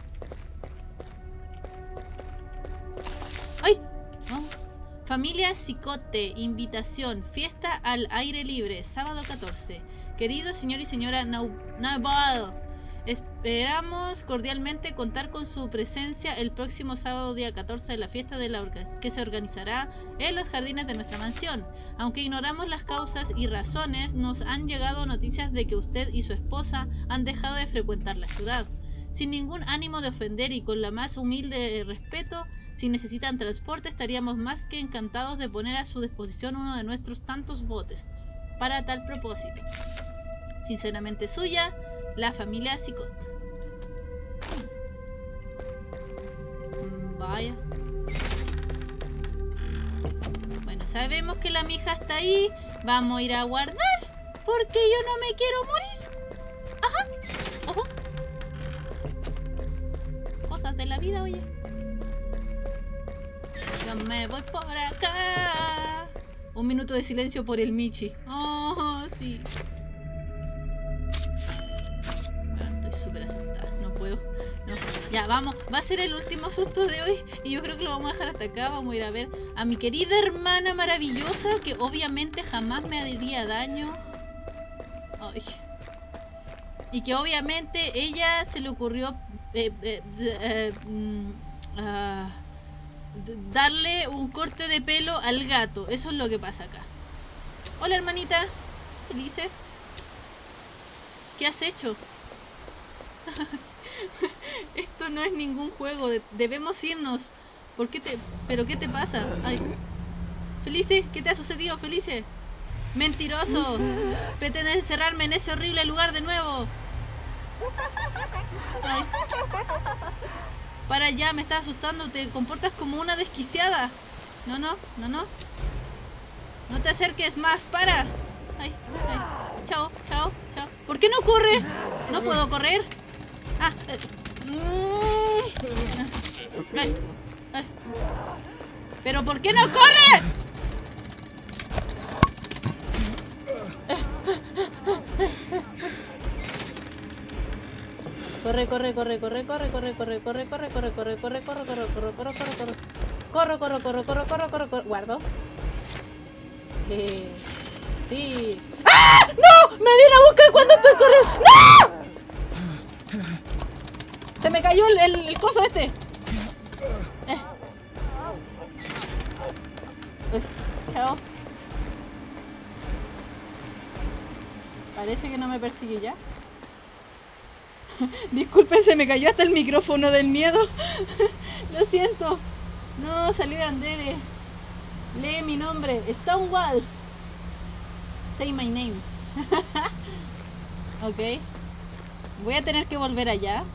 ¡Ay! Oh. Familia Cicote. Invitación. Fiesta al aire libre. Sábado catorce. Querido señor y señora Naval. Esperamos cordialmente contar con su presencia el próximo sábado día catorce de la fiesta de la que se organizará en los jardines de nuestra mansión. Aunque ignoramos las causas y razones, nos han llegado noticias de que usted y su esposa han dejado de frecuentar la ciudad. Sin ningún ánimo de ofender y con la más humilde respeto, si necesitan transporte estaríamos más que encantados de poner a su disposición uno de nuestros tantos botes para tal propósito. Sinceramente suya, la familia Cicot. Vaya. Bueno, sabemos que la mija está ahí. Vamos a ir a guardar. Porque yo no me quiero morir. Ajá. Ojo. Cosas de la vida, oye. Yo me voy por acá. Un minuto de silencio por el Michi. Oh, sí. Súper asustada, no puedo, no. Ya, vamos, va a ser el último susto de hoy y yo creo que lo vamos a dejar hasta acá. Vamos a ir a ver a mi querida hermana maravillosa que obviamente jamás me haría daño. Ay. Y que obviamente ella se le ocurrió eh, eh, eh, uh, darle un corte de pelo al gato. Eso es lo que pasa acá. Hola hermanita, ¿qué dice? ¿Qué has hecho? Esto no es ningún juego, debemos irnos. ¿Por qué te...? ¿Pero qué te pasa? Ay. Felice, ¿qué te ha sucedido, Felice? Mentiroso. Pretendes encerrarme en ese horrible lugar de nuevo. Ay. Para allá, me estás asustando. Te comportas como una desquiciada. No, no, no, no. No te acerques más, para. Ay, ay. Chao, chao, chao. ¿Por qué no corre? ¿No puedo correr? Ah, eh. Ay, ay. ¿Pero por qué no corre? Corre, corre, corre, corre, corre, corre, corre, corre, corre, corre, corre, corre, corre, corre, corre, corre, corre, corre. Corre, corre, corre, corre, corre, corre, corre. Guardo. Eh, sí. ¡Ah! ¡No! ¡Me viene a buscar cuando estoy corriendo! ¡No! Se me cayó el, el, el coso este. Eh. Uy, chao. Parece que no me persigue ya. Disculpen, se me cayó hasta el micrófono del miedo. Lo siento. No, salí de Andere. Lee mi nombre. Stonewolf. Say my name. Ok. Voy a tener que volver allá.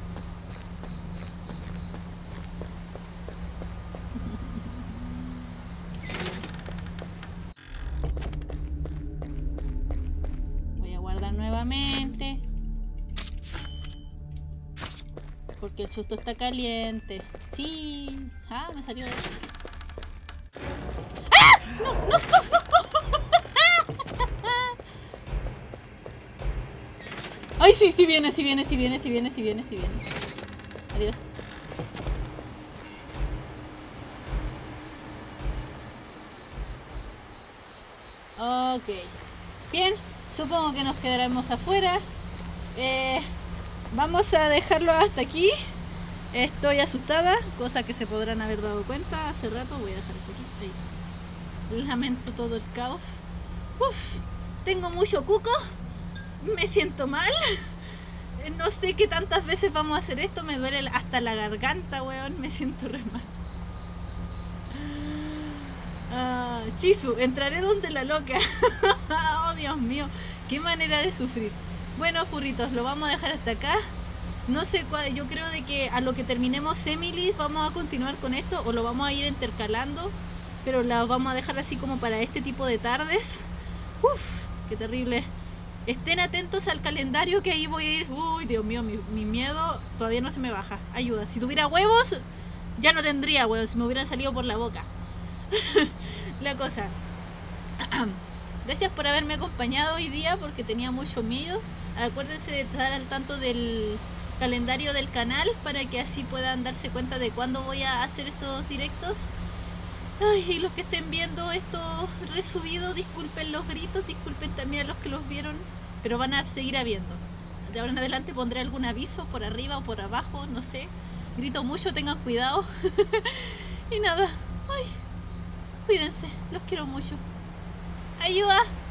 Voy a guardar nuevamente. Porque el susto está caliente. Sí. Ah, me salió de eso. ¡Ah! No, no, no, no. Ay, sí, sí viene, sí viene, sí viene, sí viene, sí viene, sí viene. Adiós. Ok. Bien, supongo que nos quedaremos afuera. Eh... Vamos a dejarlo hasta aquí. Estoy asustada, cosa que se podrán haber dado cuenta hace rato. Voy a dejar esto aquí. Ahí. Lamento todo el caos. Uf, tengo mucho cuco. Me siento mal. No sé qué tantas veces vamos a hacer esto. Me duele hasta la garganta, weón. Me siento re mal. Ah, Chisu, entraré donde la loca. Oh, Dios mío. Qué manera de sufrir. Bueno, furritos, lo vamos a dejar hasta acá. No sé cuál, yo creo de que a lo que terminemos Emily vamos a continuar con esto o lo vamos a ir intercalando, pero la vamos a dejar así como para este tipo de tardes. Uf, qué terrible. Estén atentos al calendario que ahí voy a ir. Uy, Dios mío, mi, mi miedo todavía no se me baja. Ayuda, si tuviera huevos ya no tendría huevos, si me hubieran salido por la boca. La cosa. Gracias por haberme acompañado hoy día porque tenía mucho miedo. Acuérdense de estar al tanto del calendario del canal para que así puedan darse cuenta de cuándo voy a hacer estos directos. Ay, y los que estén viendo esto resubido, disculpen los gritos, disculpen también a los que los vieron, pero van a seguir habiendo. De ahora en adelante pondré algún aviso por arriba o por abajo, no sé. Grito mucho, tengan cuidado. Y nada, ay, cuídense, los quiero mucho. ¡Ayuda!